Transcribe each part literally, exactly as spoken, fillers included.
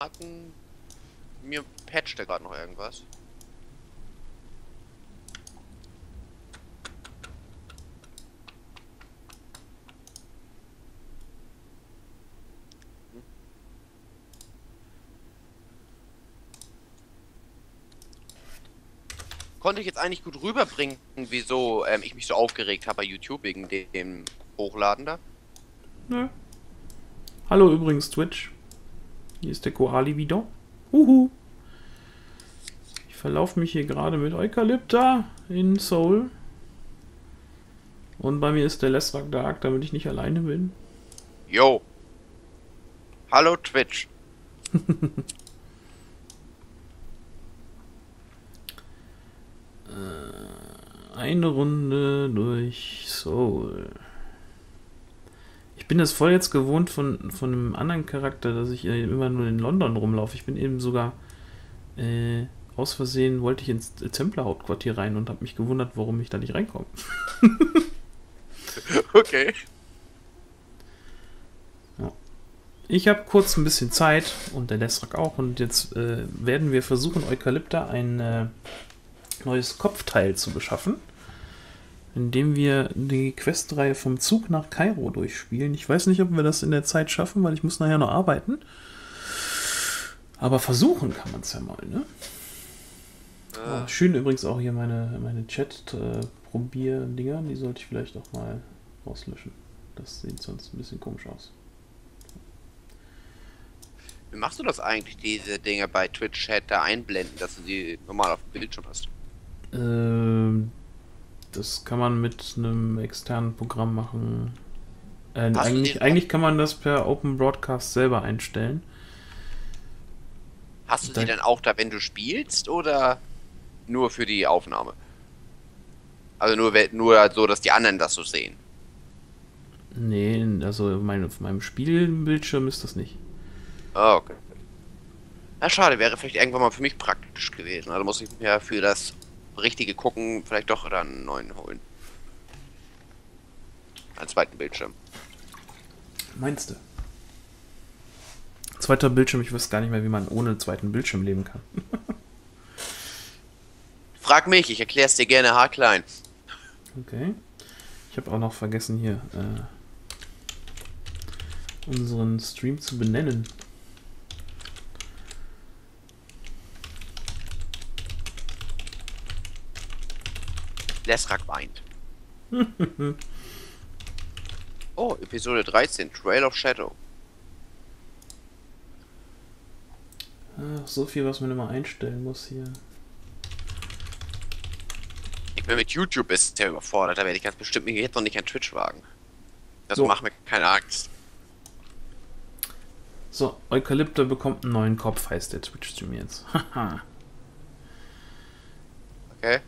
hatten... Mir patchte gerade noch irgendwas. Konnte ich jetzt eigentlich gut rüberbringen, wieso ähm, ich mich so aufgeregt habe bei YouTube wegen dem Hochladen da? Nö. Hallo übrigens Twitch. Hier ist der Koali wieder. Huhu. Ich verlaufe mich hier gerade mit Eukalypta in Seoul. Und bei mir ist der Lesrak Dark, damit ich nicht alleine bin. Yo. Hallo Twitch. Eine Runde durch Seoul. Ich bin das voll jetzt gewohnt von, von einem anderen Charakter, dass ich immer nur in London rumlaufe. Ich bin eben sogar äh, aus Versehen, wollte ich ins Templer-Hauptquartier rein und habe mich gewundert, warum ich da nicht reinkomme. Okay. Ja. Ich habe kurz ein bisschen Zeit und der Lesrak auch und jetzt äh, werden wir versuchen, Eukalypta ein äh, neues Kopfteil zu beschaffen, indem wir die Questreihe vom Zug nach Kairo durchspielen. Ich weiß nicht, ob wir das in der Zeit schaffen, weil ich muss nachher noch arbeiten. Aber versuchen kann man es ja mal, ne? Äh. Oh, schön übrigens auch hier meine, meine Chat-Probier-Dinger. Die sollte ich vielleicht auch mal rauslöschen. Das sieht sonst ein bisschen komisch aus. Wie machst du das eigentlich, diese Dinge bei Twitch-Chat da einblenden, dass du sie normal auf dem Bildschirm hast? Ähm, das kann man mit einem externen Programm machen. Äh, eigentlich, eigentlich kann man das per Open Broadcast selber einstellen. Hast du Da- sie dann auch da, wenn du spielst, oder nur für die Aufnahme? Also nur, we- nur so, dass die anderen das so sehen. Nee, also mein, auf meinem Spielbildschirm ist das nicht. Ah, okay. Na schade, wäre vielleicht irgendwann mal für mich praktisch gewesen. Also muss ich mir für das richtige Gucken vielleicht doch dann einen neuen holen. Einen zweiten Bildschirm. Meinst du? Zweiter Bildschirm, ich weiß gar nicht mehr, wie man ohne zweiten Bildschirm leben kann. Frag mich, ich erkläre es dir gerne haarklein. Okay. Ich habe auch noch vergessen hier äh, unseren Stream zu benennen. Lesrak weint. Oh, Episode dreizehn, Trail of Shadow. Ach, so viel, was man immer einstellen muss hier. Ich bin mit YouTube ist ja überfordert, da werde ich ganz bestimmt mir jetzt noch nicht an Twitch wagen. Das So. macht mir keine Angst. So, Eukalypta bekommt einen neuen Kopf, heißt der Twitch-Stream jetzt. Haha. Okay.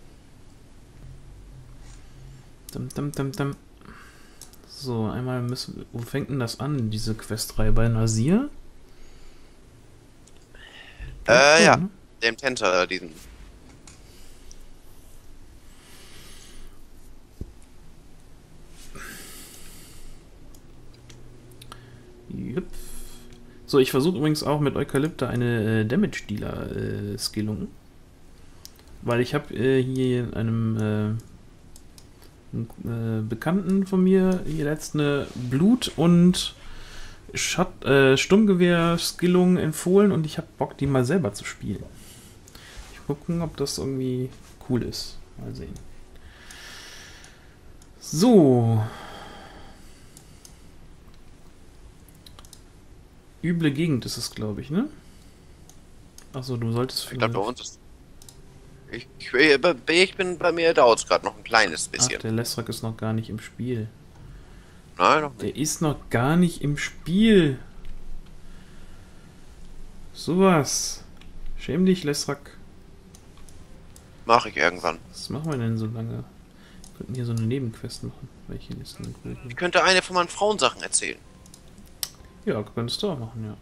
Dum, dum, dum, dum. So, einmal müssen. Wo fängt denn das an, diese Questreihe? Bei Nasir? Äh, ja. ne? Dem Tenter, diesen. Jupp. So, ich versuche übrigens auch mit Eukalypta eine äh, Damage-Dealer-Skillung. Weil ich habe äh, hier in einem äh, einen, äh, Bekannten von mir hier letzt eine Blut- und Schat äh, Sturmgewehr-Skillung empfohlen und ich habe Bock, die mal selber zu spielen. Ich gucken, ob das irgendwie cool ist. Mal sehen. So. Üble Gegend ist es, glaube ich, ne? Achso, du solltest Ich vielleicht... glaube, bei uns ist. Ich, ich, ich bin bei mir, dauert es gerade noch ein kleines Ach, bisschen. der Lesrak ist noch gar nicht im Spiel. Nein, noch nicht. Der ist noch gar nicht im Spiel. Sowas. Schäm dich, Lesrak. Mach ich irgendwann. Was machen wir denn so lange? Wir könnten hier so eine Nebenquest machen. Welche ist denn gut? Ich könnte eine von meinen Frauensachen erzählen. Ja, könntest du auch machen, ja.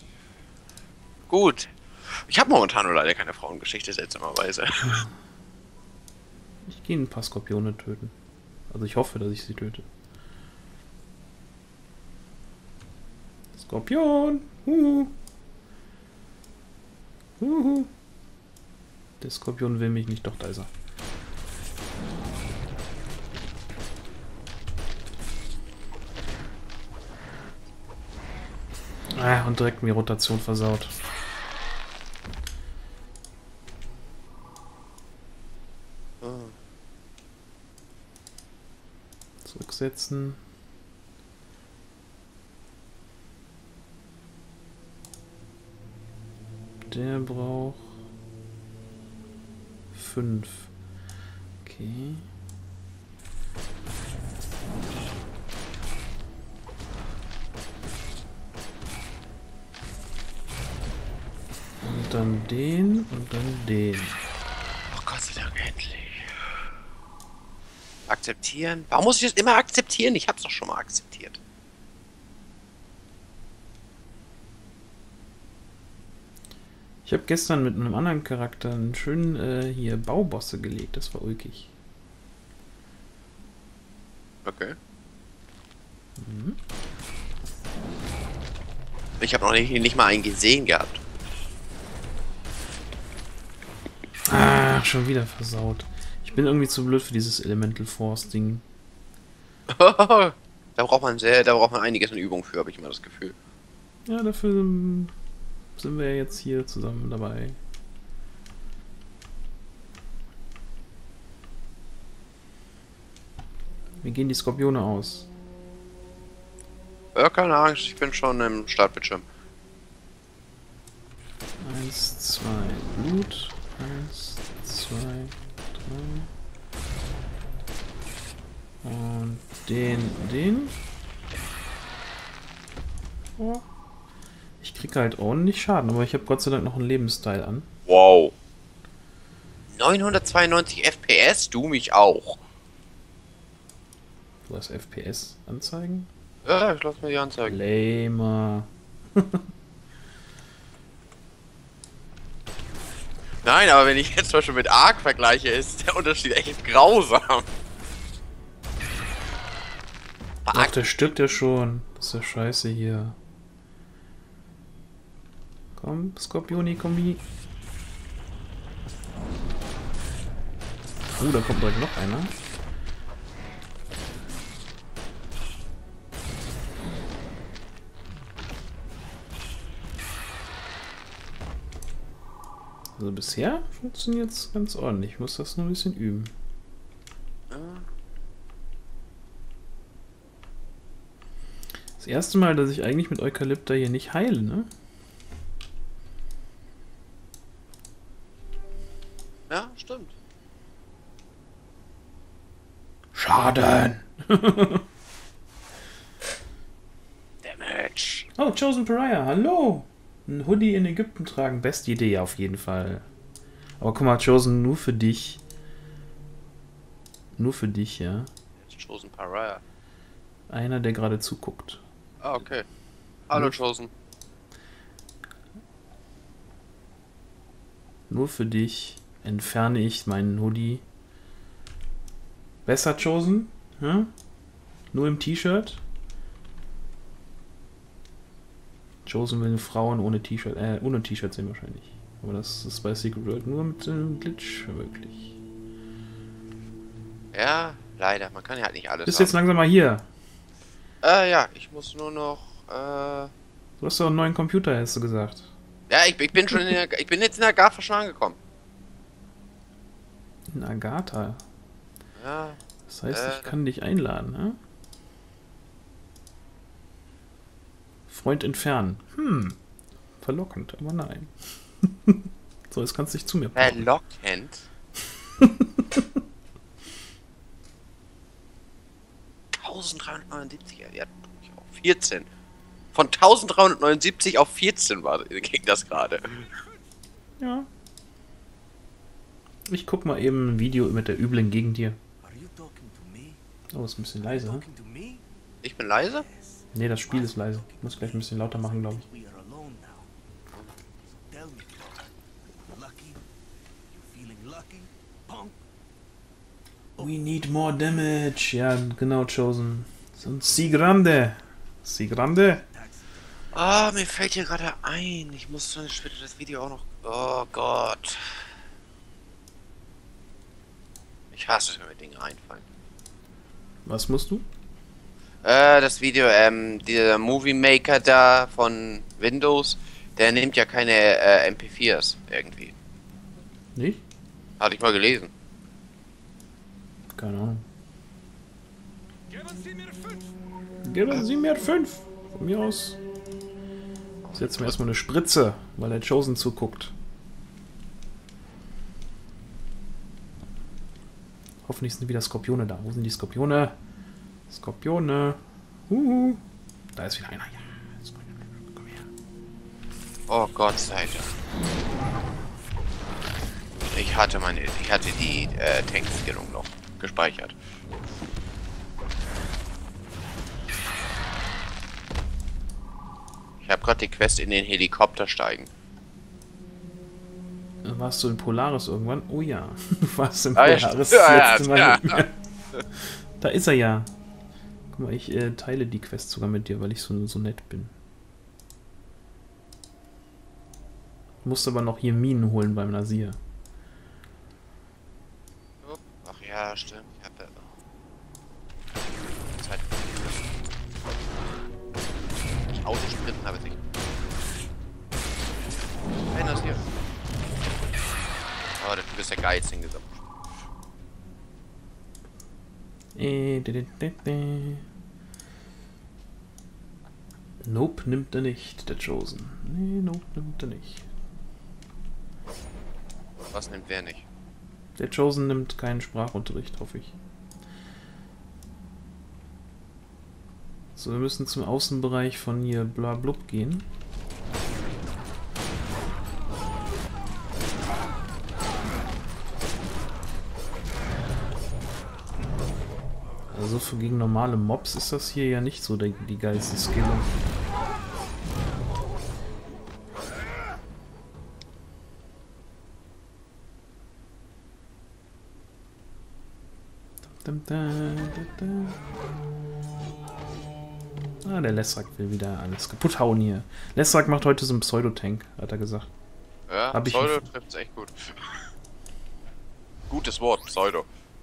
Gut. Ich habe momentan nur leider keine Frauengeschichte, seltsamerweise. Ich gehe ein paar Skorpione töten. Also ich hoffe, dass ich sie töte. Skorpion! Huhu. Uhu. Der Skorpion will mich nicht, doch da ist er. Ah, und direkt mir Rotation versaut. Zurücksetzen. Der braucht fünf. Okay. Und dann den und dann den. Oh Gott sei Dank, endlich. Akzeptieren. Warum muss ich das immer akzeptieren? Ich hab's doch schon mal akzeptiert. Ich habe gestern mit einem anderen Charakter einen schönen äh, hier Baubosse gelegt. Das war ulkig. Okay. Mhm. Ich habe noch nicht, nicht mal einen gesehen gehabt. Ah, schon wieder versaut. Ich bin irgendwie zu blöd für dieses Elemental Force Ding. Da braucht man sehr, da braucht man einiges an Übung für, habe ich immer das Gefühl. Ja, dafür ähm, sind wir jetzt hier zusammen dabei. Wie gehen die Skorpione aus? Ja, keine Angst, ich bin schon im Startbildschirm. Eins, zwei, Blut. Eins, zwei, drei. Und den, den. Oh. Ich kriege halt ordentlich Schaden, aber ich habe Gott sei Dank noch einen Lebensteil an. Wow. neunhundertzweiundneunzig F P S, du mich auch. Du hast F P S anzeigen? Ja, ich lass mir die anzeigen. Lamer. Nein, aber wenn ich jetzt zum Beispiel mit Ark vergleiche, ist der Unterschied echt grausam. Ach, der stirbt ja schon. Das ist ja scheiße hier. Komm, Skorpioni, Kombi. Oh, da kommt direkt noch einer. Also bisher funktioniert es ganz ordentlich. Ich muss das nur ein bisschen üben. Das erste Mal, dass ich eigentlich mit Eukalypta hier nicht heile, ne? Ja, stimmt. Schaden! Damage. Oh, Chosen Pariah, hallo! Ein Hoodie in Ägypten tragen, beste Idee auf jeden Fall. Aber guck mal, Chosen, nur für dich. Nur für dich, ja. Chosen Pariah. Einer, der gerade zuguckt. Ah, okay. Hallo, Hm. Chosen. Nur für dich entferne ich meinen Hoodie. Besser, Chosen? Ja? Nur im T-Shirt? Chosen will Frauen ohne T-Shirt, äh, ohne T-Shirt sehen wahrscheinlich. Aber das ist bei Secret World nur mit einem Glitch möglich. Ja, leider. Man kann ja halt nicht alles Bist haben. jetzt langsam mal hier. Äh, ja. Ich muss nur noch, äh... Du hast doch einen neuen Computer, hast du gesagt. Ja, ich, ich bin schon in der... Ich bin jetzt in der Agatha schon angekommen. In Agatha. Ja. Das heißt, Äh. ich kann dich einladen, ne? Freund entfernen. Hm. Verlockend, aber nein. So, jetzt kannst du dich zu mir packen. Verlockend. dreizehnhundertneunundsiebzig, ja, auf vierzehn. Von dreizehnhundertneunundsiebzig auf vierzehn war ging das gerade. Ja. Ich guck mal eben ein Video mit der üblen gegen dir. Oh, ist ein bisschen leise, ne? Ich bin leise? Ne, das Spiel ist leise. Ich muss gleich ein bisschen lauter machen, glaube ich. We need more damage. Ja, genau, Chosen. Und Si Grande. Si Grande. Ah, mir fällt hier gerade ein. Ich muss dann später das Video auch noch. Oh Gott. Ich hasse es, wenn mir Dinge einfallen. Was musst du? Äh, das Video, ähm, dieser Movie Maker da von Windows, der nimmt ja keine äh, M P viers irgendwie. Nicht? Hatte ich mal gelesen. Keine Ahnung. Geben Sie mir fünf. Von mir aus. Setzen wir erstmal eine Spritze, weil der Chosen zuguckt. Hoffentlich sind wieder Skorpione da. Wo sind die Skorpione? Skorpione. Huhu. Da ist wieder einer. Ja. Komm her. Oh Gott sei Dank. Ich hatte meine, ich hatte die äh, Tank-Skillung noch gespeichert. Ich habe gerade die Quest in den Helikopter steigen. Warst du in Polaris irgendwann? Oh ja. Du warst in Ah, ja, Polaris ja, das ja, letzte Mal ja. nicht mehr. Da ist er ja. Guck mal, ich äh, teile die Quest sogar mit dir, weil ich so, so nett bin. Du musst aber noch hier Minen holen beim Nasir. Ach ja, stimmt. Ich hab ja Zeit. Autosprinten habe ich nicht. Einer ist hier. Oh, du bist der Geiz hingesammelt. Äh, de, de, de, de. Nope, nimmt er nicht, der Chosen. Nee, nope, nimmt er nicht. Was nimmt wer nicht? Der Chosen nimmt keinen Sprachunterricht, hoffe ich. So, wir müssen zum Außenbereich von hier Blablub gehen. Also für gegen normale Mobs ist das hier ja nicht so die, die geilste Skillung. Ah, der Lestrak will wieder alles kaputt hauen hier. Lestrak macht heute so einen Pseudo-Tank, hat er gesagt. Ja, Hab ich Pseudo trifft's echt gut. Gutes Wort, Pseudo.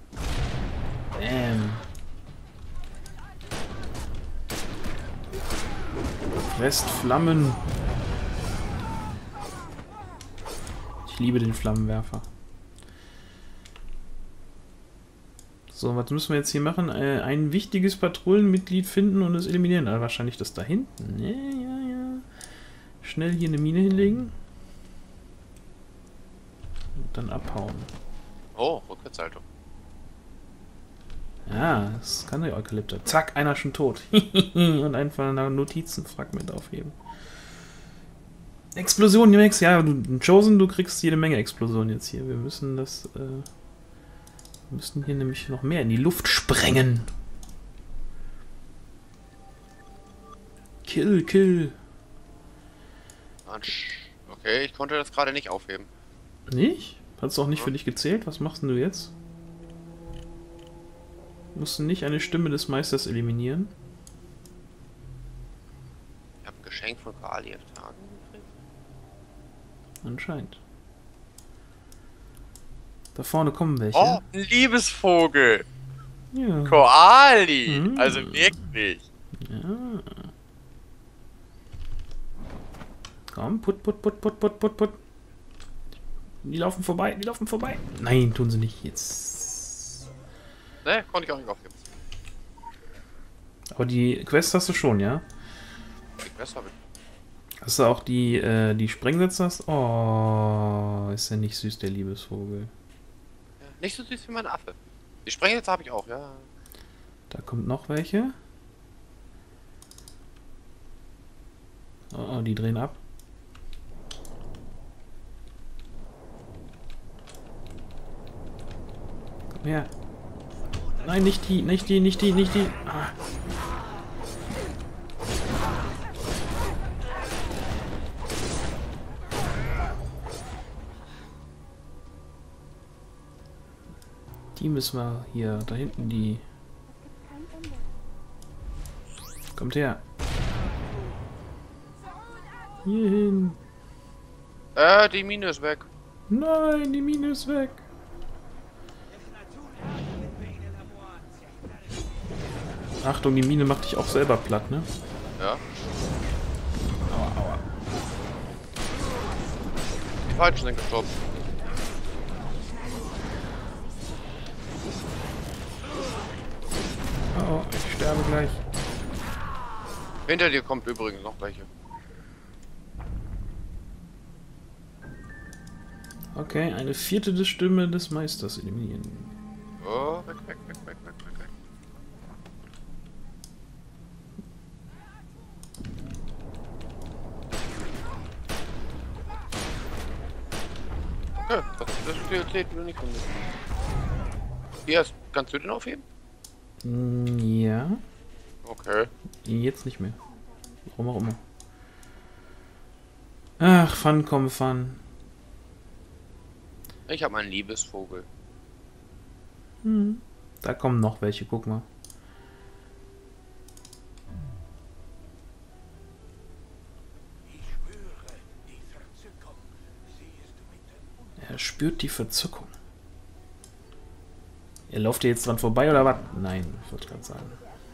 Ähm. Restflammen. Ich liebe den Flammenwerfer. So, was müssen wir jetzt hier machen? Äh, ein wichtiges Patrouillenmitglied finden und es eliminieren. Ah, wahrscheinlich das da hinten. Ja, ja, ja. Schnell hier eine Mine hinlegen. Und dann abhauen. Oh, Rückwärtshaltung. Ja, das kann der Eukalypter. Zack, einer schon tot. Und einfach ein Notizenfragment aufheben. Explosion, Max. Ja, du Chosen, du kriegst jede Menge Explosionen jetzt hier. Wir müssen das... Äh, wir müssen hier nämlich noch mehr in die Luft sprengen. Kill, kill. Okay, ich konnte das gerade nicht aufheben. Nicht? Hat's auch nicht für dich gezählt? Was machst denn du jetzt? Musst du nicht eine Stimme des Meisters eliminieren? Ich habe ein Geschenk von Koaliev Tagen gekriegt. Anscheinend. Da vorne kommen welche. Oh, ein Liebesvogel! Ja. Koali! Mhm. Also wirklich. Ja. Komm, put, put, put, put, put, put, put. Die laufen vorbei, die laufen vorbei. Nein, tun sie nicht. Jetzt. Ne, konnte ich auch nicht aufheben. Aber die Quest hast du schon, ja? Die Quest habe ich. Hast du auch die, äh, die Sprengsätze? Hast? Oh, ist ja nicht süß, der Liebesvogel. Ja, nicht so süß wie mein Affe. Die Sprengsätze habe ich auch, ja. Da kommt noch welche. Oh, die drehen ab. Komm her. Nein, nicht die, nicht die, nicht die, nicht die. Ah. Die müssen wir hier, da hinten die. Hier hin. Äh, die Mine ist weg. Nein, die Mine ist weg. Achtung, die Mine macht dich auch selber platt, ne? Ja. Aua, aua. Die Falschen sind gestorben. Oh, ich sterbe gleich. Hinter dir kommt übrigens noch welche. Okay, eine vierte der Stimme des Meisters eliminieren. Oh, weg, weg, weg, weg, weg, weg, weg. Okay, das, das Priorität will nicht von mir. Hier, ist- kannst du den aufheben? Mm, ja, Okay. jetzt nicht mehr. Warum auch immer. Ach, Fun, komm, Fun. Ich habe einen Liebesvogel. Hm. Da kommen noch welche, guck mal. Er spürt die Verzückung. Ihr lauft ihr jetzt dran vorbei oder was? Nein, ich wollte gerade sagen.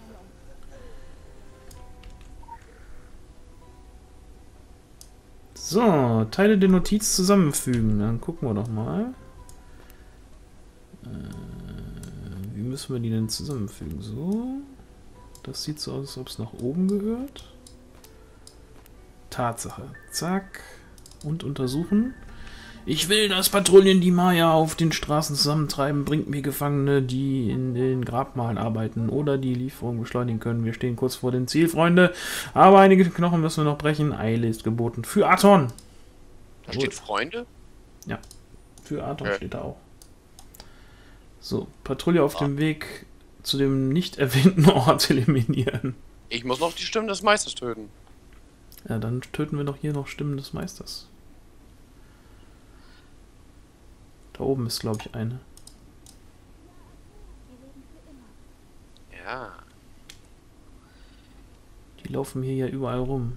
So, Teile der Notiz zusammenfügen. Dann gucken wir doch mal. Äh, wie müssen wir die denn zusammenfügen? So. Das sieht so aus, als ob es nach oben gehört. Tatsache. Zack. Und untersuchen. Ich will, dass Patrouillen die Maya auf den Straßen zusammentreiben. Bringt mir Gefangene, die in den Grabmalen arbeiten oder die Lieferung beschleunigen können. Wir stehen kurz vor dem Ziel, Freunde. Aber einige Knochen müssen wir noch brechen. Eile ist geboten. Für Aton! Da steht Freunde? Ja, für Aton Okay. steht da auch. So, Patrouille auf dem Weg zu dem nicht erwähnten Ort eliminieren. Ich muss noch die Stimmen des Meisters töten. Ja, dann töten wir doch hier noch Stimmen des Meisters. Da oben ist, glaube ich, eine. Ja. Die laufen hier ja überall rum.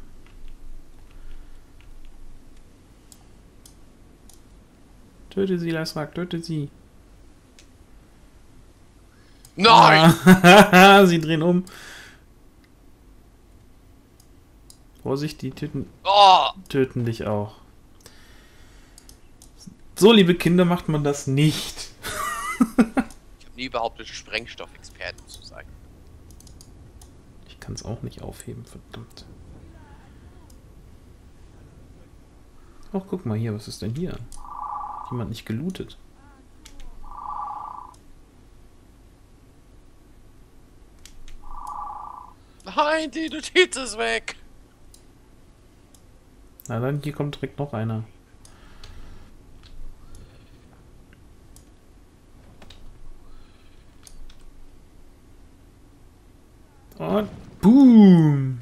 Töte sie, Leiswag, töte sie. Nein! Ah, sie drehen um. Vorsicht, die töten, Oh! töten dich auch. So, liebe Kinder, macht man das nicht. Ich habe nie behauptet, Sprengstoffexperten zu sein. Ich kann es auch nicht aufheben, verdammt. Ach, guck mal hier, was ist denn hier? Hat jemand nicht gelootet? Nein, die Notiz ist weg! Na dann, hier kommt direkt noch einer. Und boom!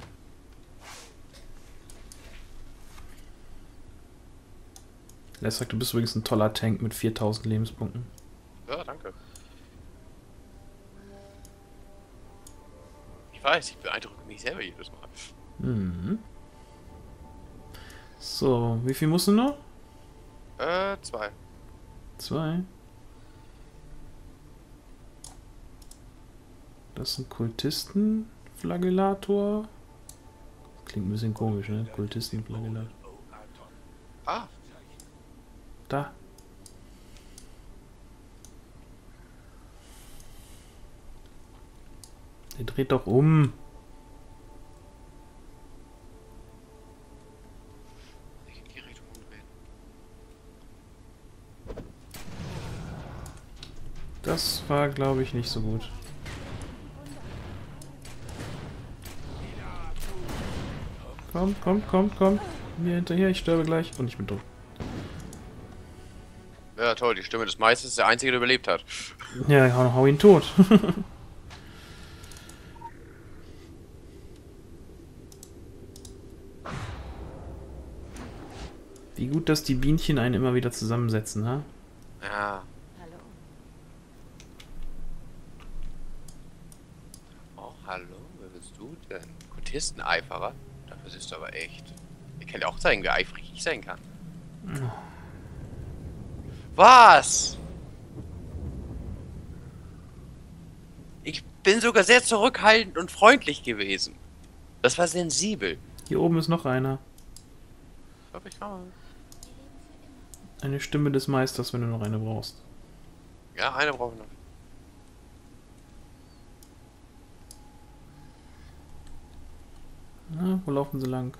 Lester, du bist übrigens ein toller Tank mit viertausend Lebenspunkten. Ja, danke. Ich weiß, ich beeindrucke mich selber jedes Mal. Mhm. So, wie viel musst du noch? Äh, zwei. Zwei. Das ist ein Kultisten-Flagellator. Klingt ein bisschen komisch, ne? Kultisten-Flagellator. Ah, Da. Der dreht doch um. ich in die Richtung umdrehen. Das war, glaube ich, nicht so gut. Kommt, kommt, kommt, kommt. Mir hinterher, ich sterbe gleich. Und ich bin tot. Ja, toll, die Stimme des Meisters ist der Einzige, der überlebt hat. Ja, hau, hau ihn tot. Wie gut, dass die Bienchen einen immer wieder zusammensetzen, ha? Ja. Hallo. Oh, hallo, wer bist du denn? Kultisteneiferer? Dafür siehst du aber echt. Ich kann dir auch zeigen, wie eifrig ich sein kann. Was? Ich bin sogar sehr zurückhaltend und freundlich gewesen. Das war sensibel. Hier oben ist noch einer. Hab ich mal. Eine Stimme des Meisters, wenn du noch eine brauchst. Ja, eine brauche ich noch. Na, wo laufen sie lang?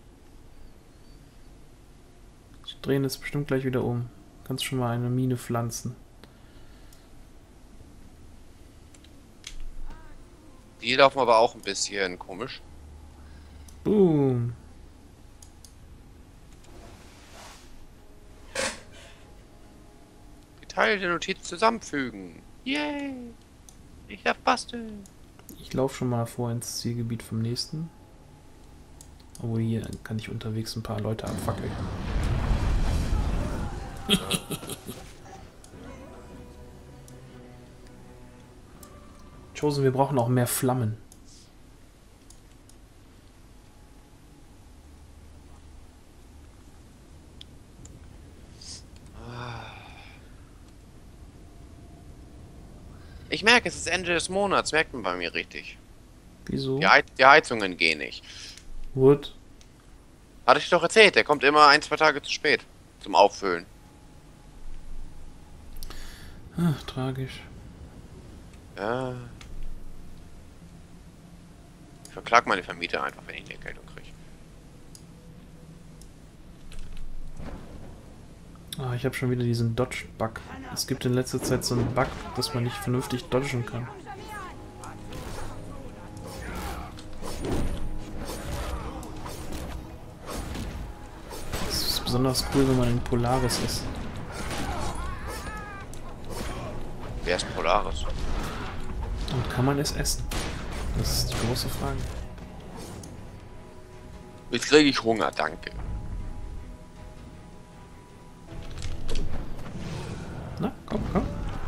Sie drehen es bestimmt gleich wieder um. Kannst schon mal eine Mine pflanzen. Die laufen aber auch ein bisschen komisch. Boom. Die Teile der Notiz zusammenfügen. Yay! Ich darf basteln. Ich laufe schon mal vor ins Zielgebiet vom nächsten. Oh, hier kann ich unterwegs ein paar Leute abfackeln. Chosen, wir brauchen auch mehr Flammen. Ich merke, es ist Ende des Monats, merkt man bei mir richtig. Wieso? Die, Heiz die Heizungen gehen nicht. Wood. Hatte ich doch erzählt, der kommt immer ein, zwei Tage zu spät zum Auffüllen. Ach, tragisch. Ja. Ich verklag meine Vermieter einfach, wenn ich eine Erkältung kriege. Ah, ich habe schon wieder diesen Dodge-Bug. Es gibt in letzter Zeit so einen Bug, dass man nicht vernünftig dodgen kann. Das ist besonders cool, wenn man in Polaris ist. Wer ist Polaris? Und kann man es essen? Das ist die große Frage. Jetzt kriege ich Hunger, danke. Na, komm, komm.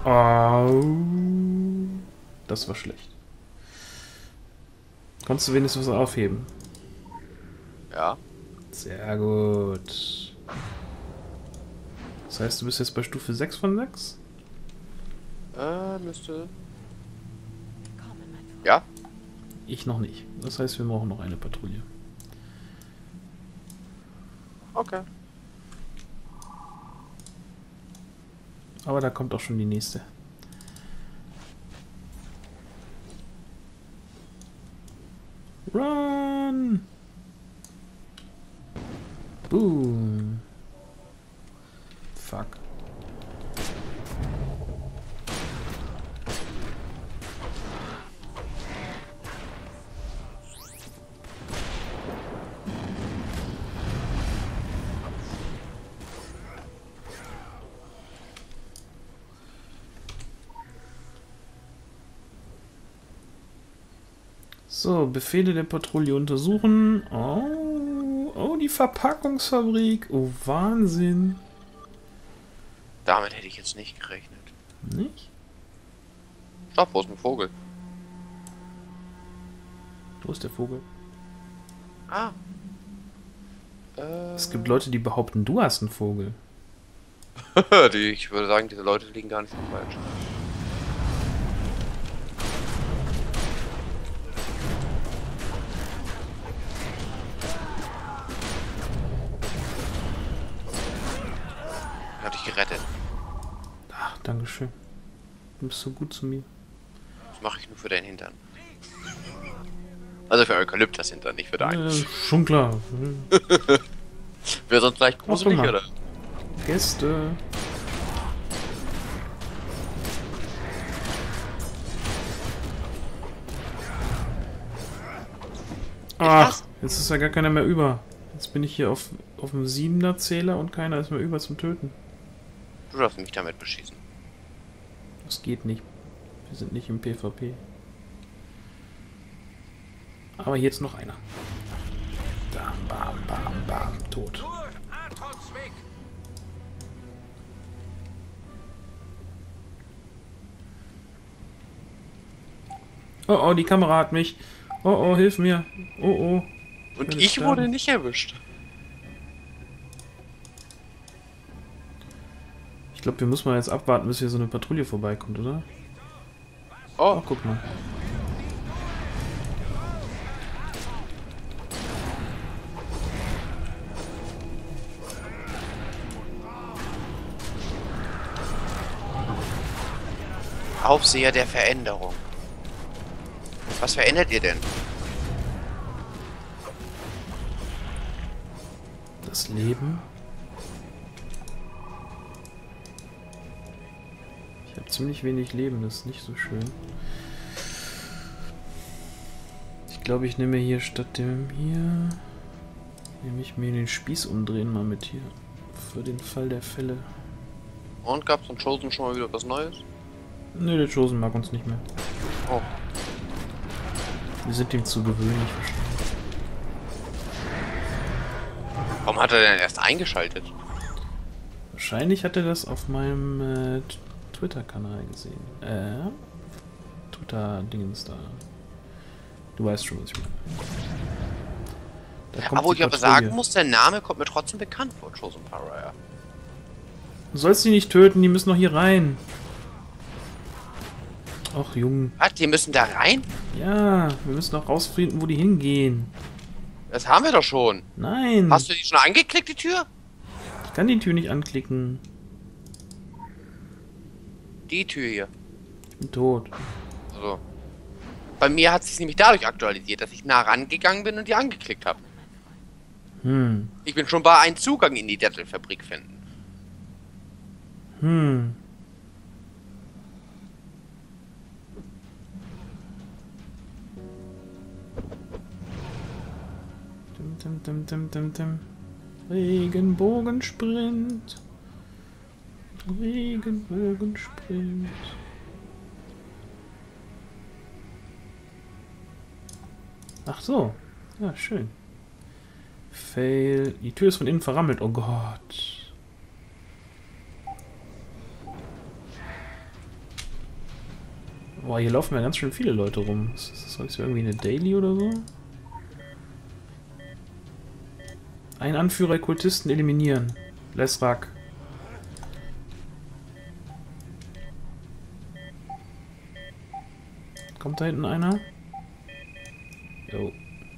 Oh, das war schlecht. Konntest du wenigstens was aufheben? Ja. Sehr gut. Das heißt, du bist jetzt bei Stufe sechs von sechs? Äh, müsste... Ja? Ich noch nicht. Das heißt, wir brauchen noch eine Patrouille. Okay. Aber da kommt auch schon die nächste. Run! Boom! Fuck. So, Befehle der Patrouille untersuchen. Oh, oh, die Verpackungsfabrik. Oh, Wahnsinn. Damit hätte ich jetzt nicht gerechnet. Nicht? Stopp, wo ist ein Vogel? Wo ist der Vogel? Ah. Äh, Es gibt Leute, die behaupten, du hast einen Vogel. die, ich würde sagen, diese Leute liegen gar nicht so falsch. Hat dich gerettet. Ach, Dankeschön. Du bist so gut zu mir. Das mache ich nur für deinen Hintern. Also für Eukalyptus Hintern, nicht für deinen. Äh, schon klar. Wäre sonst gleich gruselig, mal. oder? Gäste. Ach, jetzt ist ja gar keiner mehr über. Jetzt bin ich hier auf, auf dem siebener Zähler und keiner ist mehr über zum Töten. Du darfst mich damit beschießen. Das geht nicht. Wir sind nicht im PvP. Aber hier ist noch einer. Bam, bam, bam, bam, tot. Oh, oh, die Kamera hat mich. Oh, oh, hilf mir. Oh, oh. Und Will ich sterben. wurde nicht erwischt. Ich glaube, wir müssen mal jetzt abwarten, bis hier so eine Patrouille vorbeikommt, oder? Oh, Oh, guck mal. Aufseher der Veränderung. Was verändert ihr denn? Das Leben. Ich habe ziemlich wenig Leben, das ist nicht so schön. Ich glaube, ich nehme hier statt dem hier... Nehme ich mir den Spieß umdrehen mal mit hier. Für den Fall der Fälle. Und gab's von Chosen schon mal wieder was Neues? Ne, der Chosen mag uns nicht mehr. Oh. Wir sind ihm zu gewöhnlich wahrscheinlich. Warum hat er denn erst eingeschaltet? Wahrscheinlich hat er das auf meinem äh, Twitter-Kanal gesehen. Äh, Twitter-Dingens da. Du weißt schon, was ich meine. Da kommt Aber wo die ich aber Patrouille. sagen muss, der Name kommt mir trotzdem bekannt vor, Chosen Pariah. Du sollst die nicht töten, die müssen noch hier rein. Ach, Junge. Was, die müssen da rein? Ja, wir müssen noch rausfinden, wo die hingehen. Das haben wir doch schon. Nein. Hast du die schon angeklickt, die Tür? Ich kann die Tür nicht anklicken. Die Tür hier. Ich bin tot. Also. Bei mir hat es sich nämlich dadurch aktualisiert, dass ich nah rangegangen bin und die angeklickt habe. Hm. Ich bin schon bei einem Zugang in die Dettel-Fabrik finden. Hm. Dim, dim, dim, dim, dim, dim. Regenbogensprint. Regenbogensprint. Ach so. Ja, schön. Fail. Die Tür ist von innen verrammelt. Oh Gott. Boah, hier laufen ja ganz schön viele Leute rum. Ist das sonst irgendwie eine Daily oder so? Ein Anführer Kultisten eliminieren. Lesrak. Kommt da hinten einer? Jo.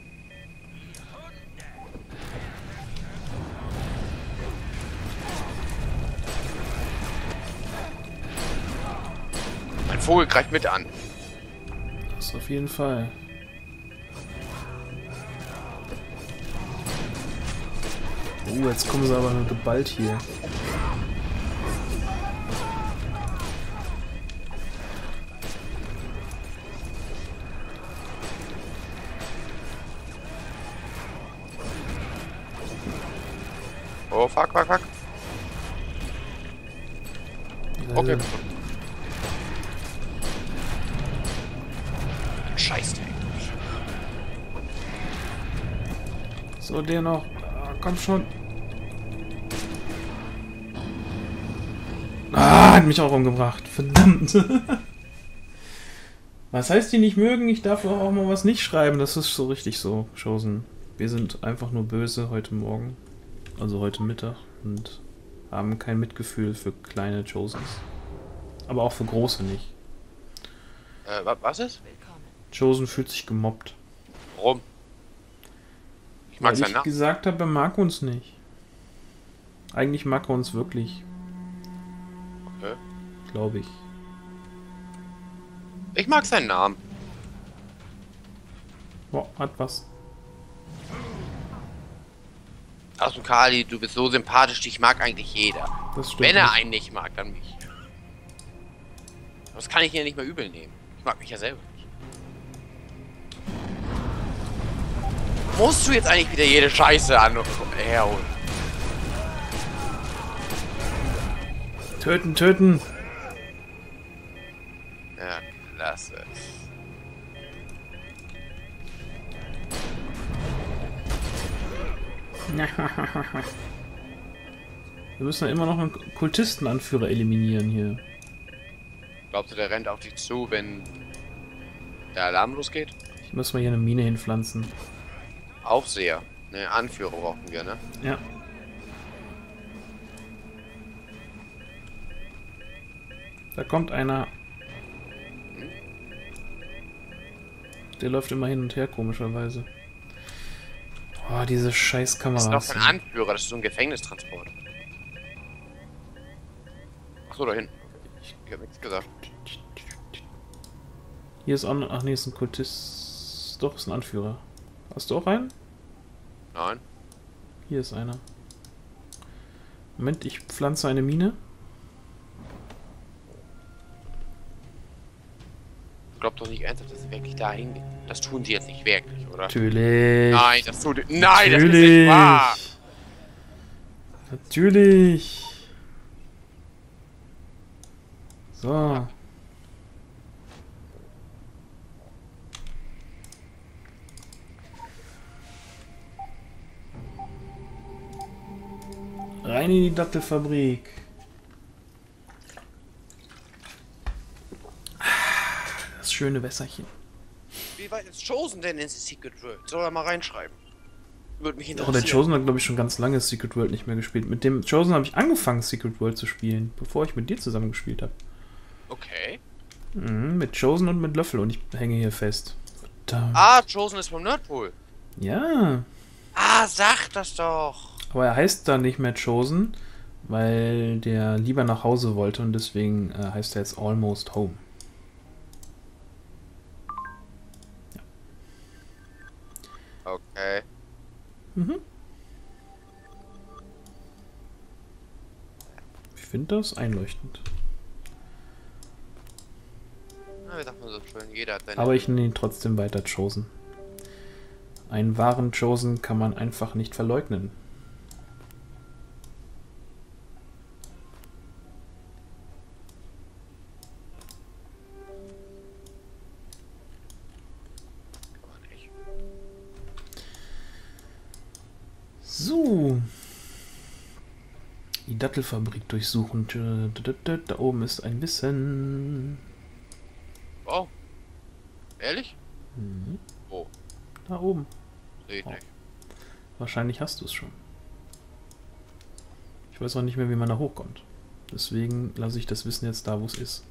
Mein Vogel greift mit an. Das auf jeden Fall. Uh, jetzt kommen sie aber nur geballt hier. Oh, fuck, fuck, fuck. Okay. Scheiße. So, der noch. Ah, komm schon. Ah, hat mich auch umgebracht. Verdammt. Was heißt die nicht mögen? Ich darf auch mal was nicht schreiben. Das ist so richtig so, Chosen. Wir sind einfach nur böse heute Morgen. Also heute Mittag. Und haben kein Mitgefühl für kleine Chosens. Aber auch für große nicht. Äh, wa was ist? Chosen fühlt sich gemobbt. Warum? Ich mag Weil seinen ich Namen. gesagt habe, er mag uns nicht. Eigentlich mag er uns wirklich. Okay. Glaube ich. Ich mag seinen Namen. Boah, hat was. Also Kali, du bist so sympathisch, dich mag eigentlich jeder. Das stimmt. Wenn er nicht. einen nicht mag, dann mich. Das kann ich hier nicht mehr übel nehmen. Ich mag mich ja selber nicht. Musst du jetzt eigentlich wieder jede Scheiße an herholen? Töten, töten! Ja, klasse. Wir müssen ja immer noch einen Kultistenanführer eliminieren hier. Glaubst du, der rennt auf dich zu, wenn der Alarm losgeht? Ich muss mal hier eine Mine hinpflanzen. Aufseher. Ne, Anführer brauchen wir, ne? Ja. Da kommt einer. Der läuft immer hin und her, komischerweise. Boah, diese scheiß Kamera. Das ist doch kein Anführer, das ist so ein Gefängnistransport. Achso, dahin. Ich, ich hab nichts gesagt. Hier ist auch noch. Ach nee, ist ein Kultist. Doch, ist ein Anführer. Hast du auch einen? Nein. Hier ist einer. Moment, ich pflanze eine Mine. Ich glaub doch nicht ernsthaft, dass sie wirklich da hingehen. Das tun sie jetzt nicht wirklich, oder? Natürlich. Nein, das tut. Nein, Natürlich. das ist nicht wahr! Natürlich. So. Rein in die Dattelfabrik. Das schöne Wässerchen. Wie weit ist Chosen denn in Secret World? Soll er mal reinschreiben? Würde mich Oh, interessieren. der Chosen hat, glaube ich, schon ganz lange Secret World nicht mehr gespielt. Mit dem Chosen habe ich angefangen, Secret World zu spielen, bevor ich mit dir zusammen gespielt habe. Okay. Mhm, mit Chosen und mit Löffel und ich hänge hier fest. Verdammt. Ah, Chosen ist vom Nerdpool. Ja. Ah, sag das doch. Aber er heißt da nicht mehr Chosen, weil der lieber nach Hause wollte und deswegen äh, heißt er jetzt Almost Home. Okay. Mhm. Ich finde das einleuchtend. Na, wie sagt man so schön? Jeder hat seine... Aber ich nenne ihn trotzdem weiter Chosen. Einen wahren Chosen kann man einfach nicht verleugnen. So. Die Dattelfabrik durchsuchen. Da oben ist ein Wissen. Oh. Ehrlich? Mhm. Wo? Da oben. Sehe ich Oh. nicht. Wahrscheinlich hast du es schon. Ich weiß auch nicht mehr, wie man da hochkommt. Deswegen lasse ich das Wissen jetzt da, wo es ist.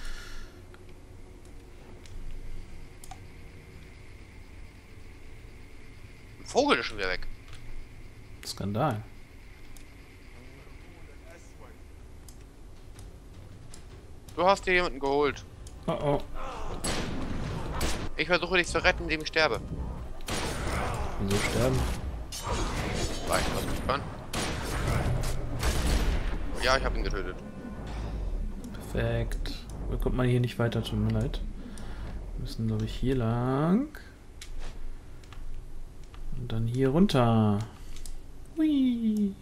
Ein Vogel ist schon wieder weg. Skandal. Du hast dir jemanden geholt. Oh oh. Ich versuche dich zu retten, indem ich sterbe. Wieso sterben? Weil ich was nicht kann. Ja, ich habe ihn getötet. Perfekt. Da kommt man hier nicht weiter, tut mir leid. Wir müssen, glaube ich, hier lang. Und dann hier runter. Hui.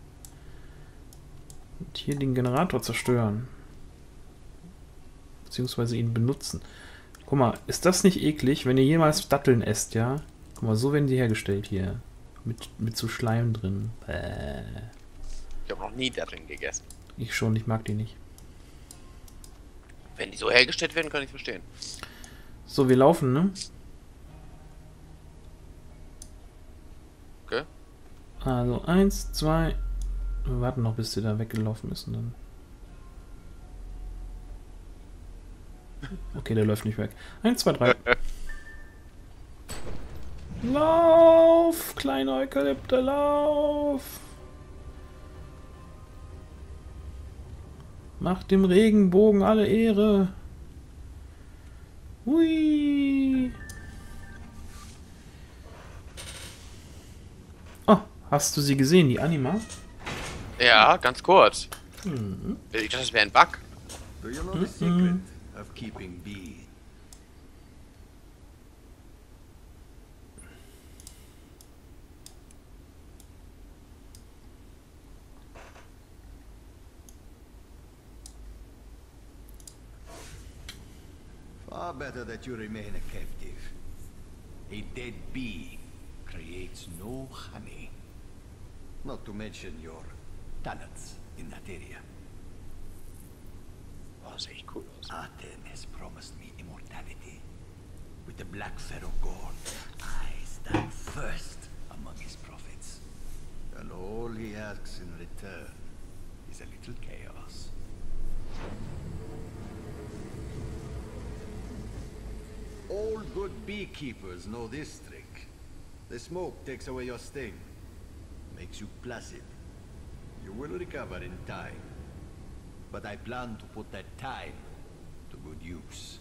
Und hier den Generator zerstören. Beziehungsweise ihn benutzen. Guck mal, ist das nicht eklig, wenn ihr jemals Datteln esst, ja? Guck mal, so werden die hergestellt hier. Mit, mit so Schleim drin. Bäh. Ich habe noch nie darin gegessen. Ich schon, ich mag die nicht. Wenn die so hergestellt werden, kann ich verstehen. So, wir laufen, ne? Okay. Also, eins, zwei. Wir warten noch, bis die da weggelaufen ist und dann. Okay, der läuft nicht weg. Eins, zwei, drei. Lauf! Kleiner Eukalypter, lauf! Mach dem Regenbogen alle Ehre! Hui! Oh, hast du sie gesehen, die Anima? Ja, ganz kurz. Mhm. Ich dachte, das wäre ein Bug. Do you know the secret of keeping bees? Far better that you remain a captive. A dead bee creates no honey. Not to mention your talents in that area. Oh, sieht echt cool aus. Aten has promised me immortality. With the Black Pharaoh gone, I stand first among his prophets. And all he asks in return is a little chaos. All good beekeepers know this trick. The smoke takes away your sting, makes you placid. You will recover in time. But I plan to put that time to good use.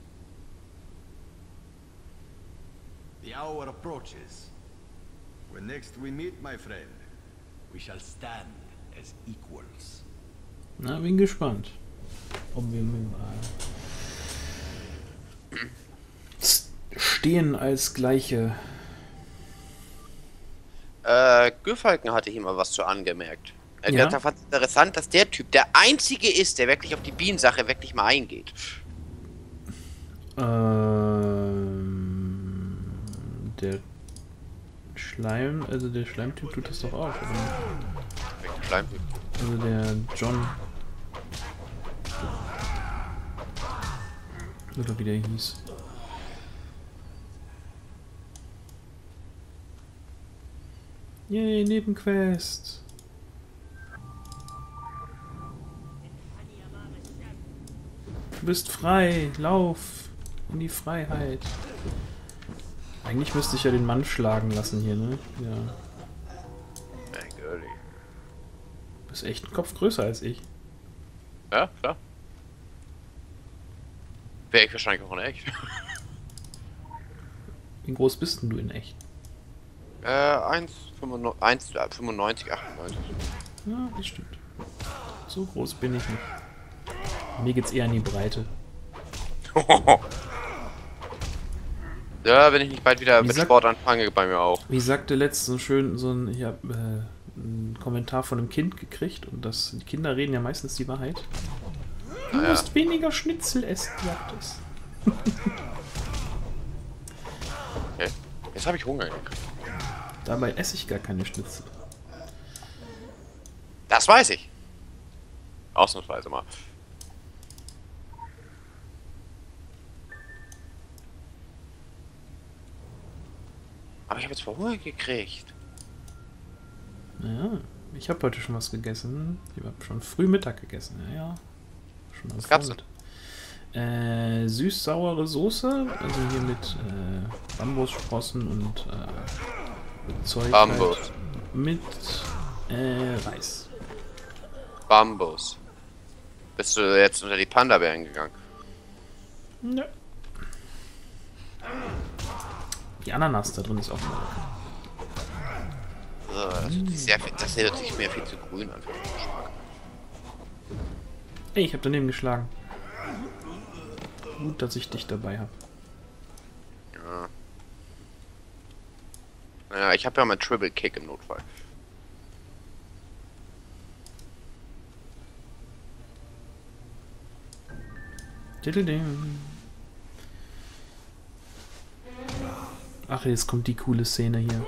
The hour approaches. When next we meet, my friend, we shall stand as equals. Na, bin gespannt. Ob wir mal stehen als gleiche. Äh, Gürfalken hatte hier mal was zu angemerkt. Er Ja? ja. fand es interessant, dass der Typ der einzige ist, der wirklich auf die Bienensache wirklich mal eingeht. Ähm, der Schleim, also der Schleimtyp tut das doch auch, oder? Welcher Schleimtyp? Also der John. Oder wie der hieß. Yay, Nebenquest. Du bist frei, lauf in die Freiheit. Eigentlich müsste ich ja den Mann schlagen lassen hier, ne? Ja. Ja, girly. Du bist echt ein Kopf größer als ich. Ja, klar. Wäre ich wahrscheinlich auch in echt. Wie groß bist denn du in echt? Äh, eins Komma fünfundneunzig, achtundneunzig. Ja, das stimmt. So groß bin ich nicht. Mir geht's eher an die Breite. Ja, wenn ich nicht bald wieder Wie mit sagt- Sport anfange, bei mir auch. Wie sagte letztens so schön, so ein, ich habe äh, einen Kommentar von einem Kind gekriegt und das, die Kinder reden ja meistens die Wahrheit. Du Ah, ja. musst weniger Schnitzel essen, sagt es. Okay. Jetzt habe ich Hunger gekriegt. Dabei esse ich gar keine Schnitzel. Das weiß ich. Ausnahmsweise mal. Aber ich habe jetzt voll Hunger gekriegt. Ja, ich habe heute schon was gegessen. Ich habe schon früh Mittag gegessen. Ja, ja. Schon am Was gab's Vormittag. Äh, süß-saure Soße, also hier mit äh, Bambussprossen und äh, Zeug Bambus. halt mit äh, Reis. Bambus. Bist du jetzt unter die Panda-Bären gegangen? Ja. Die Ananas da drin ist auch mal lecker. So, das, hört sich sehr viel, das hört sich mir viel zu grün an für den Geschmack. Ey, ich habe daneben geschlagen. Gut, dass ich dich dabei habe. Ja. Naja, ich habe ja mal Triple Kick im Notfall. Ach, jetzt kommt die coole Szene hier.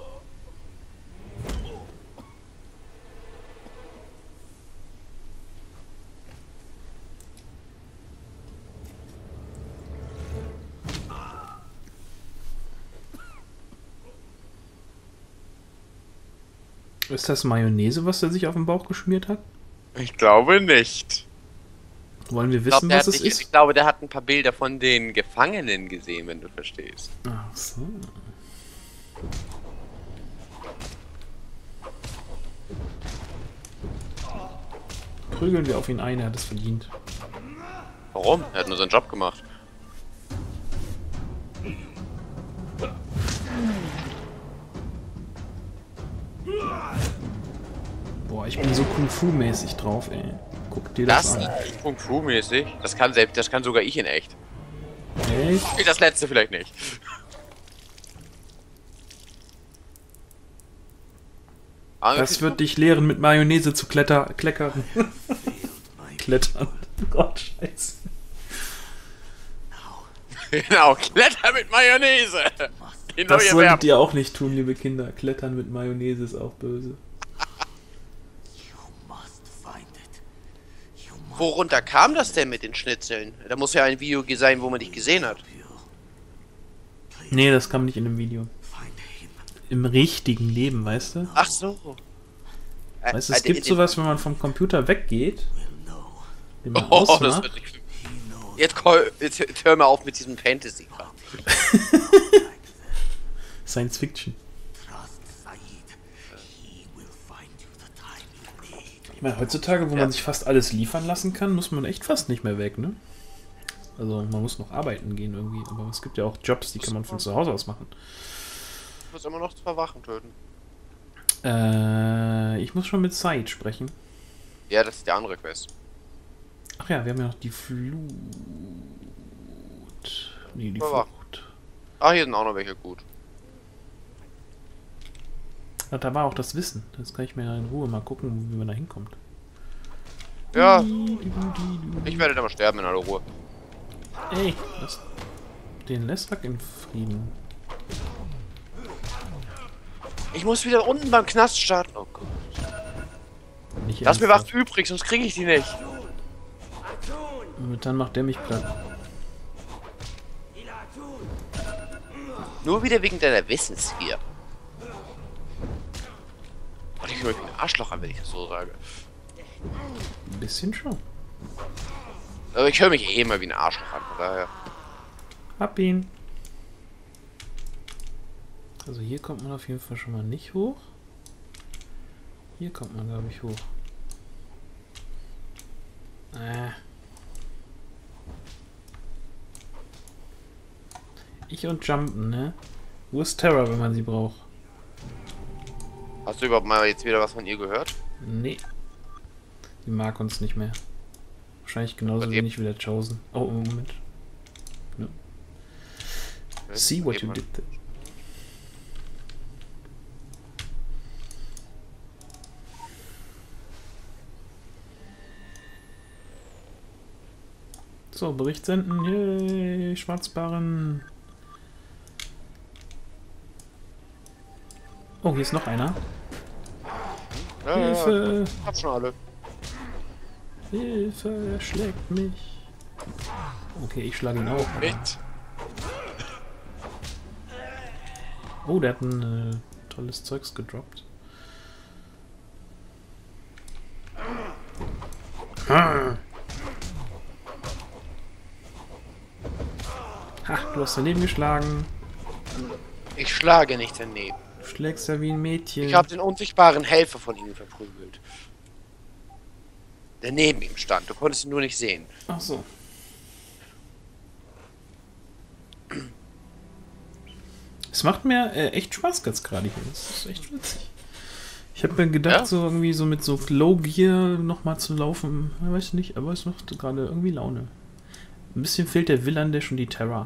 Ist das Mayonnaise, was er sich auf den Bauch geschmiert hat? Ich glaube nicht. Wollen wir Ich, glaub, wissen, der was hat es nicht, ist? ich glaube, der hat ein paar Bilder von den Gefangenen gesehen, wenn du verstehst. Ach so. Prügeln wir auf ihn ein, er hat es verdient. Warum? Er hat nur seinen Job gemacht. Boah, ich bin so Kung-Fu-mäßig drauf, ey. Guck dir das, Das an. ist Kung Fu mäßig. Das kann selbst, das kann sogar ich in echt. Echt? Das letzte vielleicht nicht. Aber Das wird dich lehren, mit Mayonnaise zu kletter kleckern. Klettern. Gott, scheiße. genau, Kletter mit Mayonnaise. Die Das neue solltet Werbung. ihr auch nicht tun, liebe Kinder. Klettern mit Mayonnaise ist auch böse. Worunter kam das denn mit den Schnitzeln? Da muss ja ein Video sein, wo man dich gesehen hat. Nee, das kam nicht in dem Video. Im richtigen Leben, weißt du? Ach so. Äh, Weißt du, es äh, gibt in- sowas, wenn man vom Computer weggeht, den man Oh, das ausmacht. wird nicht. Jetzt, call- jetzt, jetzt hör mal auf mit diesem Fantasy. -Kram. Science Fiction. Ich meine, heutzutage, wo Ja. man sich fast alles liefern lassen kann, muss man echt fast nicht mehr weg, ne? Also man muss noch arbeiten gehen irgendwie, aber es gibt ja auch Jobs, die kann man von zu Hause aus machen. Ich muss immer noch zwei Wachen töten. Äh, ich muss schon mit Said sprechen. Ja, das ist die andere Quest. Ach ja, wir haben ja noch die Flut. Nee, die Aber- Flucht. Ah, hier sind auch noch welche gut. Ja, da war auch das Wissen. Das kann ich mir in Ruhe mal gucken, wie man da hinkommt. Ja, ich werde da mal sterben in aller Ruhe. Ey, lass den Lestrak in Frieden. Ich muss wieder unten beim Knast starten. Oh Gott. Nicht Lass mir ernsthaft. was übrig, sonst kriege ich die nicht. Und dann macht der mich platt. Nur wieder wegen deiner Wissensgier. Und ich höre mich wie ein Arschloch an, wenn ich das so sage. Ein bisschen schon. Aber ich höre mich eh immer wie ein Arschloch an, von daher. Hab ihn. Also hier kommt man auf jeden Fall schon mal nicht hoch. Hier kommt man, glaube ich, hoch. Äh. Ich und Jumpen, ne? Wo ist Terra, wenn man sie braucht? Hast du überhaupt mal jetzt wieder was von ihr gehört? Nee. Die mag uns nicht mehr. Wahrscheinlich genauso Was wenig wie der Chosen. Oh, Moment. No. See what you did there. So, Bericht senden. Yay, Schwarzbarren. Oh, hier ist noch einer. Ja, ja, ja. Hilfe! Ich hab schon alle. Hilfe, er schlägt mich. Okay, ich schlage ihn auch. Mit. Oh, der hat ein äh, tolles Zeugs gedroppt. Ah. Ha, du hast daneben geschlagen. Ich schlage nicht daneben. Du schlägst ja wie ein Mädchen. Ich habe den unsichtbaren Helfer von ihm verprügelt. Der neben ihm stand. Du konntest ihn nur nicht sehen. Ach so. Es macht mir äh, echt Spaß jetzt gerade hier. Das ist echt witzig. Ich habe mir gedacht, Ja? so irgendwie so mit so Low Gear nochmal zu laufen. Ich weiß nicht, aber es macht gerade irgendwie Laune. Ein bisschen fehlt der Willandesh und die Terra.